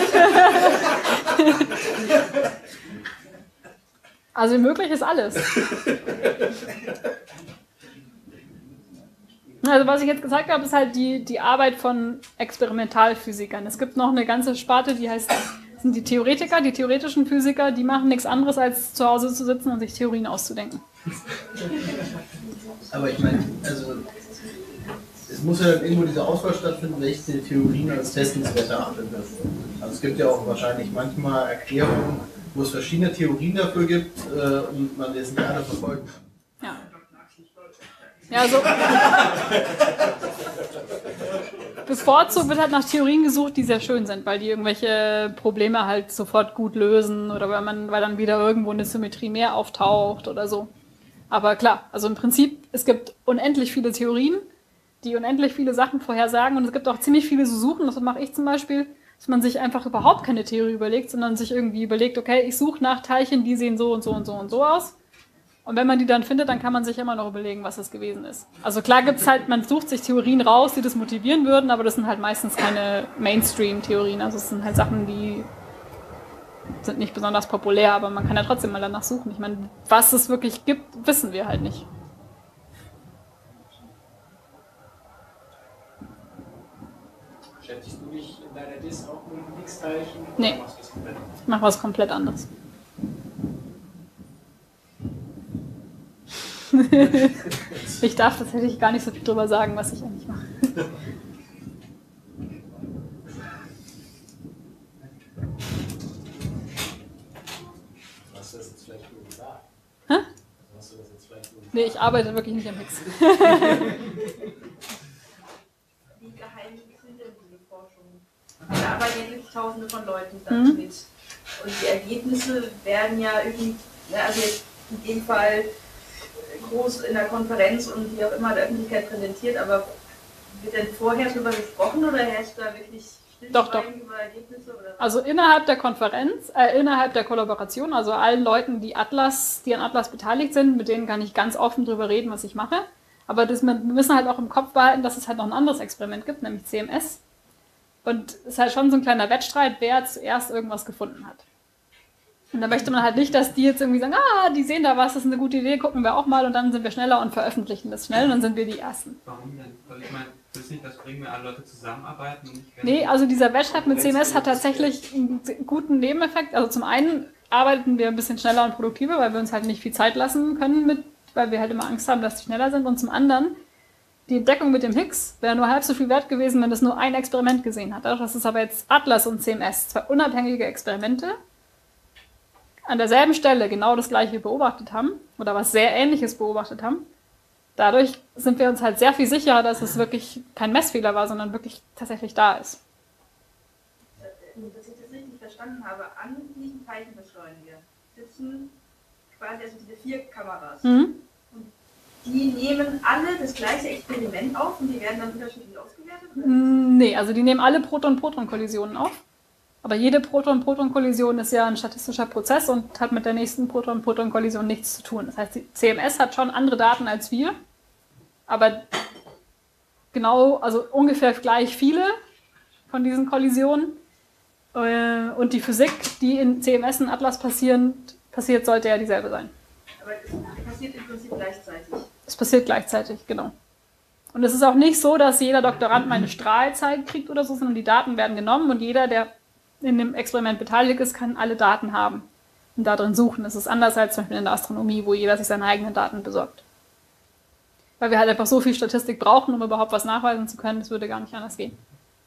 Also möglich ist alles. Also was ich jetzt gesagt habe, ist halt die, die Arbeit von Experimentalphysikern. Es gibt noch eine ganze Sparte, die heißt, das sind die Theoretiker, die theoretischen Physiker, die machen nichts anderes, als zu Hause zu sitzen und sich Theorien auszudenken. Aber ich meine, also es muss ja dann irgendwo diese Auswahl stattfinden, welche Theorien als testenswert erachtet werden. Also es gibt ja auch wahrscheinlich manchmal Erklärungen, wo es verschiedene Theorien dafür gibt äh, und man das nicht alle verfolgen kann. Ja. Ja, also bevorzugt wird halt nach Theorien gesucht, die sehr schön sind, weil die irgendwelche Probleme halt sofort gut lösen oder weil man, weil dann wieder irgendwo eine Symmetrie mehr auftaucht oder so. Aber klar, also im Prinzip, es gibt unendlich viele Theorien, die unendlich viele Sachen vorhersagen und es gibt auch ziemlich viele so Suchen, das mache ich zum Beispiel, dass man sich einfach überhaupt keine Theorie überlegt, sondern sich irgendwie überlegt, okay, ich suche nach Teilchen, die sehen so und so und so und so aus. Und wenn man die dann findet, dann kann man sich immer noch überlegen, was das gewesen ist. Also klar gibt es halt, man sucht sich Theorien raus, die das motivieren würden, aber das sind halt meistens keine Mainstream-Theorien. Also es sind halt Sachen, die sind nicht besonders populär, aber man kann ja trotzdem mal danach suchen. Ich meine, was es wirklich gibt, wissen wir halt nicht. Beschäftigst du dich in deiner Dis auch mit Mixteilchen? Nee, ich mache was komplett anderes. Ich darf tatsächlich gar nicht so viel drüber sagen, was ich eigentlich mache. Hast du das jetzt vielleicht nur gesagt? Hä? Hast du das jetzt vielleicht nur gesagt? Nee, ich arbeite wirklich nicht am Higgs. Wie geheim sind denn diese Forschungen? Da arbeiten ja wirklich Tausende von Leuten damit Mhm. mit. Und die Ergebnisse werden ja irgendwie, na, also jetzt in dem Fall groß in der Konferenz und wie auch immer der Öffentlichkeit präsentiert, aber wird denn vorher darüber gesprochen oder herrscht da wirklich Doch, doch. Stillschweigen über Ergebnisse? Oder was? Also innerhalb der Konferenz, äh, innerhalb der Kollaboration, also allen Leuten, die Atlas, die an Atlas beteiligt sind, mit denen kann ich ganz offen drüber reden, was ich mache. Aber das, wir müssen halt auch im Kopf behalten, dass es halt noch ein anderes Experiment gibt, nämlich C M S. Und es ist halt schon so ein kleiner Wettstreit, wer zuerst irgendwas gefunden hat. Und da möchte man halt nicht, dass die jetzt irgendwie sagen, ah, die sehen da was, das ist eine gute Idee, gucken wir auch mal und dann sind wir schneller und veröffentlichen das schnell und dann sind wir die Ersten. Warum denn? Weil ich meine, das ist nicht das bringen, wenn alle Leute zusammenarbeiten und nicht Nee, also dieser Wettstreit mit C M S hat tatsächlich einen guten Nebeneffekt. Also zum einen arbeiten wir ein bisschen schneller und produktiver, weil wir uns halt nicht viel Zeit lassen können, mit, weil wir halt immer Angst haben, dass die schneller sind. Und zum anderen, die Entdeckung mit dem Higgs wäre nur halb so viel wert gewesen, wenn es nur ein Experiment gesehen hat. Dadurch, dass es aber jetzt Atlas und C M S, zwei unabhängige Experimente, an derselben Stelle genau das Gleiche beobachtet haben oder was sehr Ähnliches beobachtet haben, dadurch sind wir uns halt sehr viel sicherer, dass es wirklich kein Messfehler war, sondern wirklich tatsächlich da ist. Dass ich das richtig verstanden habe, an diesem Teilchenbeschleuniger sitzen quasi also diese vier Kameras. Mhm. Und die nehmen alle das gleiche Experiment auf und die werden dann unterschiedlich ausgewertet? Nee, also die nehmen alle Proton-Proton-Kollisionen auf. Aber jede Proton-Proton-Kollision ist ja ein statistischer Prozess und hat mit der nächsten Proton-Proton-Kollision nichts zu tun. Das heißt, die C M S hat schon andere Daten als wir, aber genau, also ungefähr gleich viele von diesen Kollisionen. Und die Physik, die in C M S und Atlas passieren, passiert, sollte ja dieselbe sein. Aber es passiert im Prinzip gleichzeitig. Es passiert gleichzeitig, genau. Und es ist auch nicht so, dass jeder Doktorand mal eine Strahlzeit kriegt oder so, sondern die Daten werden genommen und jeder, der in dem Experiment beteiligt ist, kann alle Daten haben und da drin suchen. Das ist anders als zum Beispiel in der Astronomie, wo jeder sich seine eigenen Daten besorgt. Weil wir halt einfach so viel Statistik brauchen, um überhaupt was nachweisen zu können, das würde gar nicht anders gehen.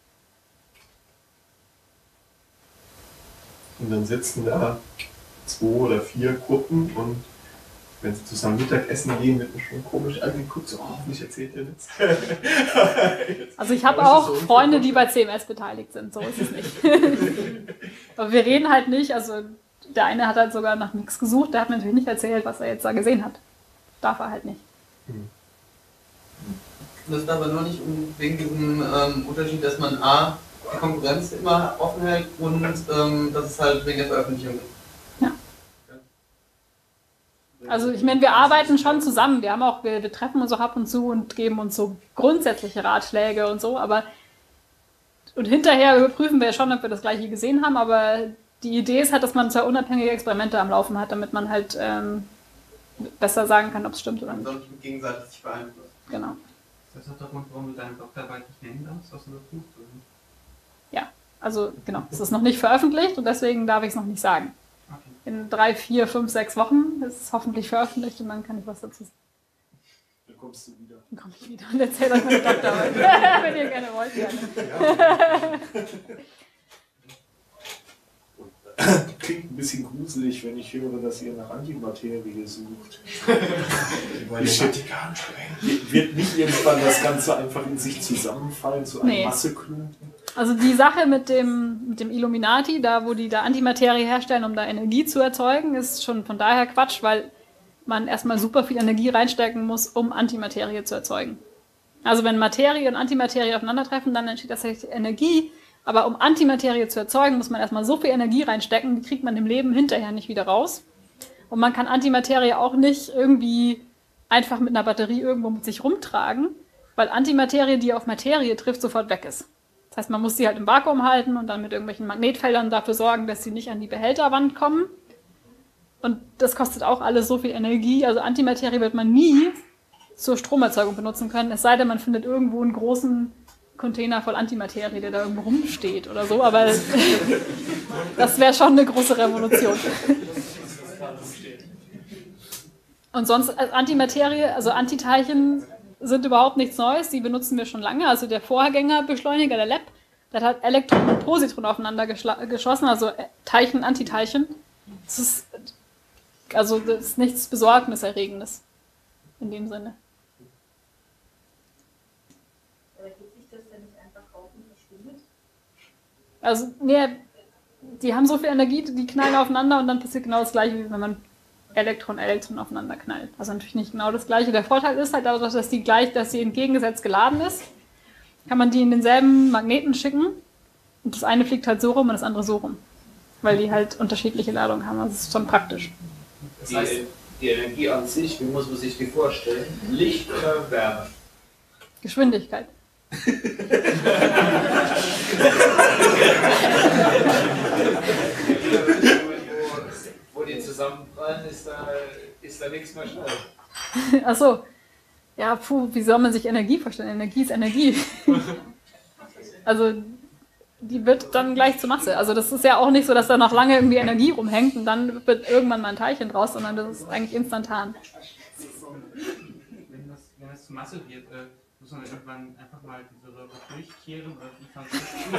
Und dann sitzen da zwei oder vier Gruppen und wenn sie zusammen Mittagessen gehen, wird man schon komisch angeguckt, so, oh, hoffentlich erzählt ihr nichts. Also ich habe auch Freunde, die bei C M S beteiligt sind, so ist es nicht. Aber wir reden halt nicht, also der eine hat halt sogar nach nichts gesucht, der hat mir natürlich nicht erzählt, was er jetzt da gesehen hat. Darf er halt nicht. Das ist aber nur nicht wegen diesem ähm, Unterschied, dass man A, die Konkurrenz immer offen hält und ähm, dass es halt wegen der Veröffentlichung ist. Also ich meine, wir arbeiten schon zusammen, wir haben auch, wir, wir treffen uns auch ab und zu und geben uns so grundsätzliche Ratschläge und so, aber und hinterher überprüfen wir schon, ob wir das Gleiche gesehen haben, aber die Idee ist halt, dass man zwei unabhängige Experimente am Laufen hat, damit man halt ähm, besser sagen kann, ob es stimmt oder nicht. Und nicht gegenseitig sich beeinflusst. Genau. Ist das auch der Grund, warum du deine Doktorarbeit nicht nennen darfst, was du überprüft? Ja, also genau, es ist noch nicht veröffentlicht und deswegen darf ich es noch nicht sagen. In drei, vier, fünf, sechs Wochen ist es hoffentlich veröffentlicht und dann kann ich was dazu sagen. Dann kommst du wieder. Dann komme ich wieder und erzähle euch meine Doktorarbeit. Wenn ihr gerne wollt, gerne. Klingt ein bisschen gruselig, wenn ich höre, dass ihr nach Antimaterie sucht. Wird nicht irgendwann das Ganze einfach in sich zusammenfallen, zu einem Nee. Masseklumpen? Also die Sache mit dem, mit dem Illuminati, da wo die da Antimaterie herstellen, um da Energie zu erzeugen, ist schon von daher Quatsch, weil man erstmal super viel Energie reinstecken muss, um Antimaterie zu erzeugen. Also wenn Materie und Antimaterie aufeinandertreffen, dann entsteht tatsächlich Energie, aber um Antimaterie zu erzeugen, muss man erstmal so viel Energie reinstecken, die kriegt man im Leben hinterher nicht wieder raus. Und man kann Antimaterie auch nicht irgendwie einfach mit einer Batterie irgendwo mit sich rumtragen, weil Antimaterie, die auf Materie trifft, sofort weg ist. Das heißt, man muss sie halt im Vakuum halten und dann mit irgendwelchen Magnetfeldern dafür sorgen, dass sie nicht an die Behälterwand kommen. Und das kostet auch alles so viel Energie. Also Antimaterie wird man nie zur Stromerzeugung benutzen können, es sei denn, man findet irgendwo einen großen Container voll Antimaterie, der da irgendwo rumsteht oder so. Aber das wäre schon eine große Revolution. Und sonst als Antimaterie, also Antiteilchen sind überhaupt nichts Neues, die benutzen wir schon lange. Also der Vorgängerbeschleuniger, der L E P, der hat Elektron und Positron aufeinander geschossen, also Teilchen, Antiteilchen. Das ist, also das ist nichts Besorgniserregendes in dem Sinne. Aber geht sich das denn nicht einfach auf und verschwindet? Also, nee, die haben so viel Energie, die knallen aufeinander und dann passiert genau das Gleiche, wie wenn man Elektron, Elektron aufeinander knallt. Also natürlich nicht genau das Gleiche. Der Vorteil ist halt dadurch, dass die gleich, dass sie entgegengesetzt geladen ist, kann man die in denselben Magneten schicken und das eine fliegt halt so rum und das andere so rum. Weil die halt unterschiedliche Ladungen haben. Das ist schon praktisch. Die, die Energie an sich, wie muss man sich die vorstellen? Licht oder Wärme? Geschwindigkeit. Wo die zusammenprallen, ist da, ist da nichts mehr schnell. Achso. Ja, puh, wie soll man sich Energie vorstellen? Energie ist Energie. Also, die wird dann gleich zur Masse. Also, das ist ja auch nicht so, dass da noch lange irgendwie Energie rumhängt und dann wird irgendwann mal ein Teilchen draus, sondern das ist eigentlich instantan. Wenn das, wenn das zur Masse wird, äh, muss man irgendwann einfach mal diese Röhre durchkehren oder wie kann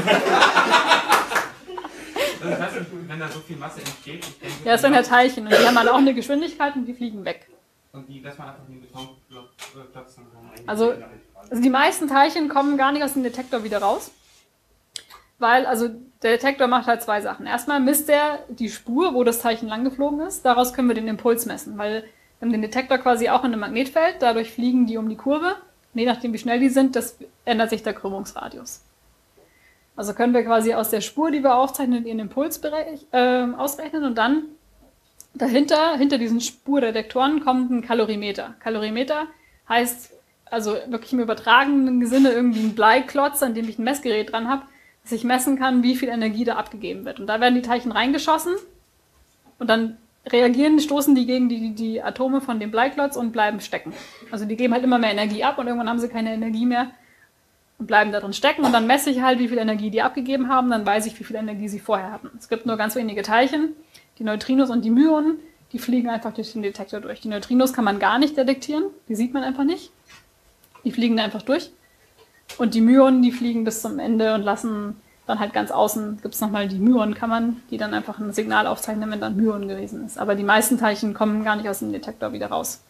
das heißt, wenn da so viel Masse entsteht, ich denke, Ja, das sind ja Teilchen und die haben halt auch eine Geschwindigkeit und die fliegen weg. und die lässt man einfach in den Betonplatz dann rein. Also, also die meisten Teilchen kommen gar nicht aus dem Detektor wieder raus. Weil, also der Detektor macht halt zwei Sachen. Erstmal misst er die Spur, wo das Teilchen lang geflogen ist. Daraus können wir den Impuls messen, weil Wir haben den Detektor quasi auch in einem Magnetfeld, dadurch fliegen die um die Kurve. Und je nachdem, wie schnell die sind, das ändert sich der Krümmungsradius. Also können wir quasi aus der Spur, die wir aufzeichnen, ihren Impulsbereich äh, ausrechnen und dann dahinter, hinter diesen Spurdetektoren kommt ein Kalorimeter. Kalorimeter heißt also wirklich im übertragenen Sinne irgendwie ein Bleiklotz, an dem ich ein Messgerät dran habe, dass ich messen kann, wie viel Energie da abgegeben wird. Und da werden die Teilchen reingeschossen und dann reagieren, stoßen die gegen die, die Atome von dem Bleiklotz und bleiben stecken. Also die geben halt immer mehr Energie ab und irgendwann haben sie keine Energie mehr und bleiben da drin stecken. Und dann messe ich halt, wie viel Energie die abgegeben haben, dann weiß ich, wie viel Energie sie vorher hatten. Es gibt nur ganz wenige Teilchen, die Neutrinos und die Myonen, die fliegen einfach durch den Detektor durch. Die Neutrinos kann man gar nicht detektieren, die sieht man einfach nicht. Die fliegen da einfach durch. Und die Myonen, die fliegen bis zum Ende und lassen dann halt ganz außen, gibt es nochmal die Myonenkammern, die dann einfach ein Signal aufzeichnen, wenn dann Myon gewesen ist. Aber die meisten Teilchen kommen gar nicht aus dem Detektor wieder raus.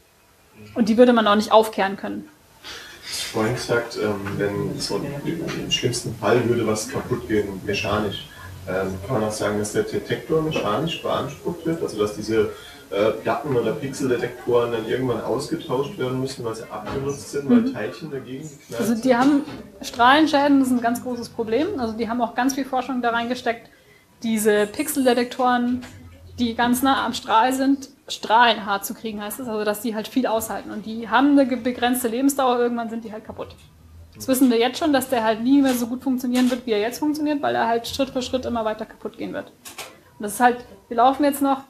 Und die würde man auch nicht aufkehren können. Vorhin gesagt, ähm, wenn so im schlimmsten Fall würde was kaputt gehen, mechanisch, ähm, kann man auch sagen, dass der Detektor mechanisch beansprucht wird, also dass diese äh, Platten- oder Pixeldetektoren dann irgendwann ausgetauscht werden müssen, weil sie abgenutzt sind, weil Teilchen dagegen geknallt Also die haben Strahlenschäden, das ist ein ganz großes Problem. Also die haben auch ganz viel Forschung da reingesteckt, diese Pixeldetektoren, die ganz nah am Strahl sind, strahlenhart zu kriegen, heißt es, also dass die halt viel aushalten. Und die haben eine begrenzte Lebensdauer, irgendwann sind die halt kaputt. Das wissen wir jetzt schon, dass der halt nie mehr so gut funktionieren wird, wie er jetzt funktioniert, weil er halt Schritt für Schritt immer weiter kaputt gehen wird. Und das ist halt, wir laufen jetzt noch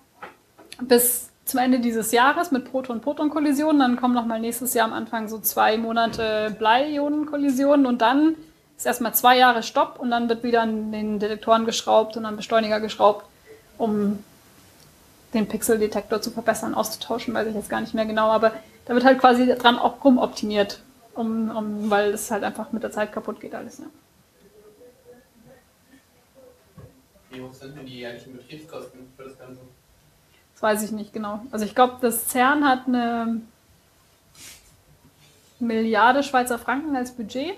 bis zum Ende dieses Jahres mit Proton-Proton-Kollisionen, dann kommen nochmal nächstes Jahr am Anfang so zwei Monate Blei-Ionen-Kollisionen und dann ist erstmal zwei Jahre Stopp und dann wird wieder an den Detektoren geschraubt und an Beschleuniger geschraubt, um den Pixeldetektor zu verbessern, auszutauschen, weiß ich jetzt gar nicht mehr genau, aber da wird halt quasi dran auch rumoptimiert, um, um, weil es halt einfach mit der Zeit kaputt geht alles. Ja. Wie hoch sind denn die jährlichen Betriebskosten für das Ganze? Das weiß ich nicht genau. Also ich glaube, das CERN hat eine Milliarde Schweizer Franken als Budget.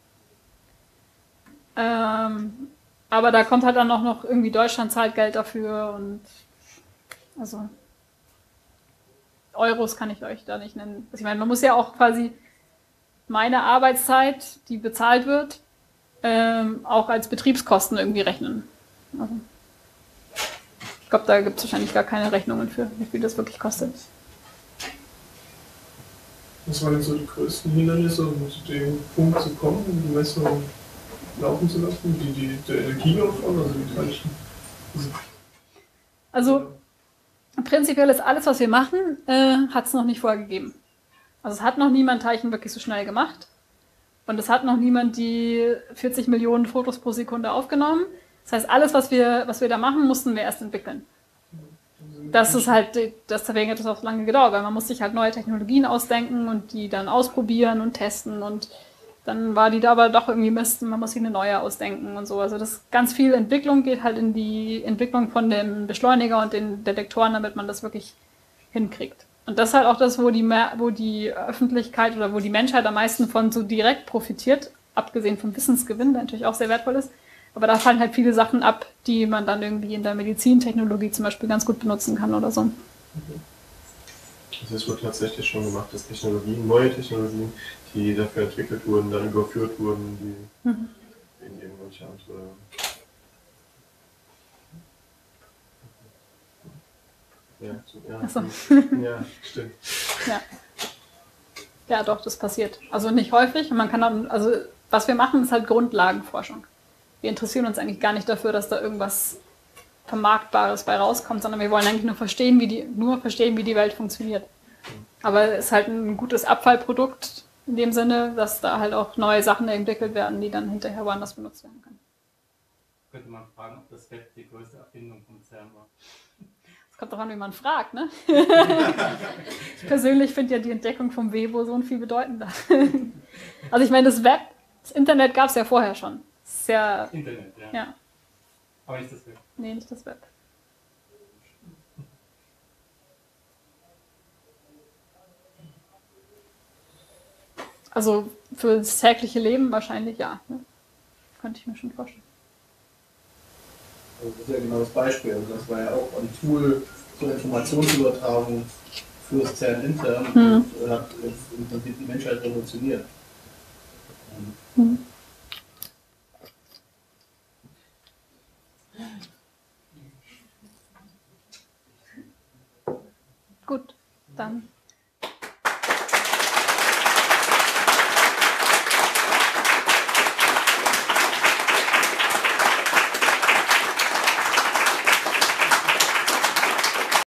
Ähm, aber da kommt halt dann auch noch irgendwie Deutschland zahlt Geld dafür und also Euros kann ich euch da nicht nennen. Also ich meine, man muss ja auch quasi meine Arbeitszeit, die bezahlt wird, ähm, auch als Betriebskosten irgendwie rechnen. Also ich glaube, da gibt es wahrscheinlich gar keine Rechnungen für, wie viel das wirklich kostet. Was waren jetzt so die größten Hindernisse, um zu dem Punkt zu kommen, um die Messung laufen zu lassen? Die, die, der Energieaufwand, also die Teilchen? Also prinzipiell ist alles, was wir machen, äh, hat es noch nicht vorher gegeben. Also es hat noch niemand Teilchen wirklich so schnell gemacht. Und es hat noch niemand die vierzig Millionen Fotos pro Sekunde aufgenommen. Das heißt, alles, was wir, was wir da machen, mussten wir erst entwickeln. Das ist halt, deswegen hat es auch lange gedauert, weil man muss sich halt neue Technologien ausdenken und die dann ausprobieren und testen und dann war die da aber doch irgendwie Mist und man muss sich eine neue ausdenken und so. Also das ganz viel Entwicklung geht halt in die Entwicklung von dem Beschleuniger und den Detektoren, damit man das wirklich hinkriegt. Und das ist halt auch das, wo die, wo die Öffentlichkeit oder wo die Menschheit am meisten von so direkt profitiert, abgesehen vom Wissensgewinn, der natürlich auch sehr wertvoll ist. Aber da fallen halt viele Sachen ab, die man dann irgendwie in der Medizintechnologie zum Beispiel ganz gut benutzen kann oder so. Also es wird tatsächlich schon gemacht, dass Technologien, neue Technologien, die dafür entwickelt wurden, dann überführt wurden, die mhm. in irgendwelche andere... Ja, ja. Ach so. Ja, stimmt. Ja. Ja, doch, das passiert. Also nicht häufig. Und man kann dann, also was wir machen, ist halt Grundlagenforschung. Wir interessieren uns eigentlich gar nicht dafür, dass da irgendwas Vermarktbares bei rauskommt, sondern wir wollen eigentlich nur verstehen, wie die, nur verstehen, wie die Welt funktioniert. Aber es ist halt ein gutes Abfallprodukt in dem Sinne, dass da halt auch neue Sachen entwickelt werden, die dann hinterher woanders benutzt werden können. Könnte man fragen, ob das Web die größte Erfindung vom CERN war. Es kommt doch an, wie man fragt, ne? Ich persönlich finde ja die Entdeckung vom Webo viel bedeutender. Also ich meine, das Web, das Internet gab es ja vorher schon. Sehr, Internet, ja. ja. Aber nicht das Web. Nee, nicht das Web. Also für das tägliche Leben wahrscheinlich ja. Ne? Könnte ich mir schon vorstellen. Also das ist ja genau das Beispiel. Also das war ja auch ein Tool zur Informationsübertragung für das CERN intern Hm. und hat im Prinzip die Menschheit revolutioniert. Hm. Gut, dann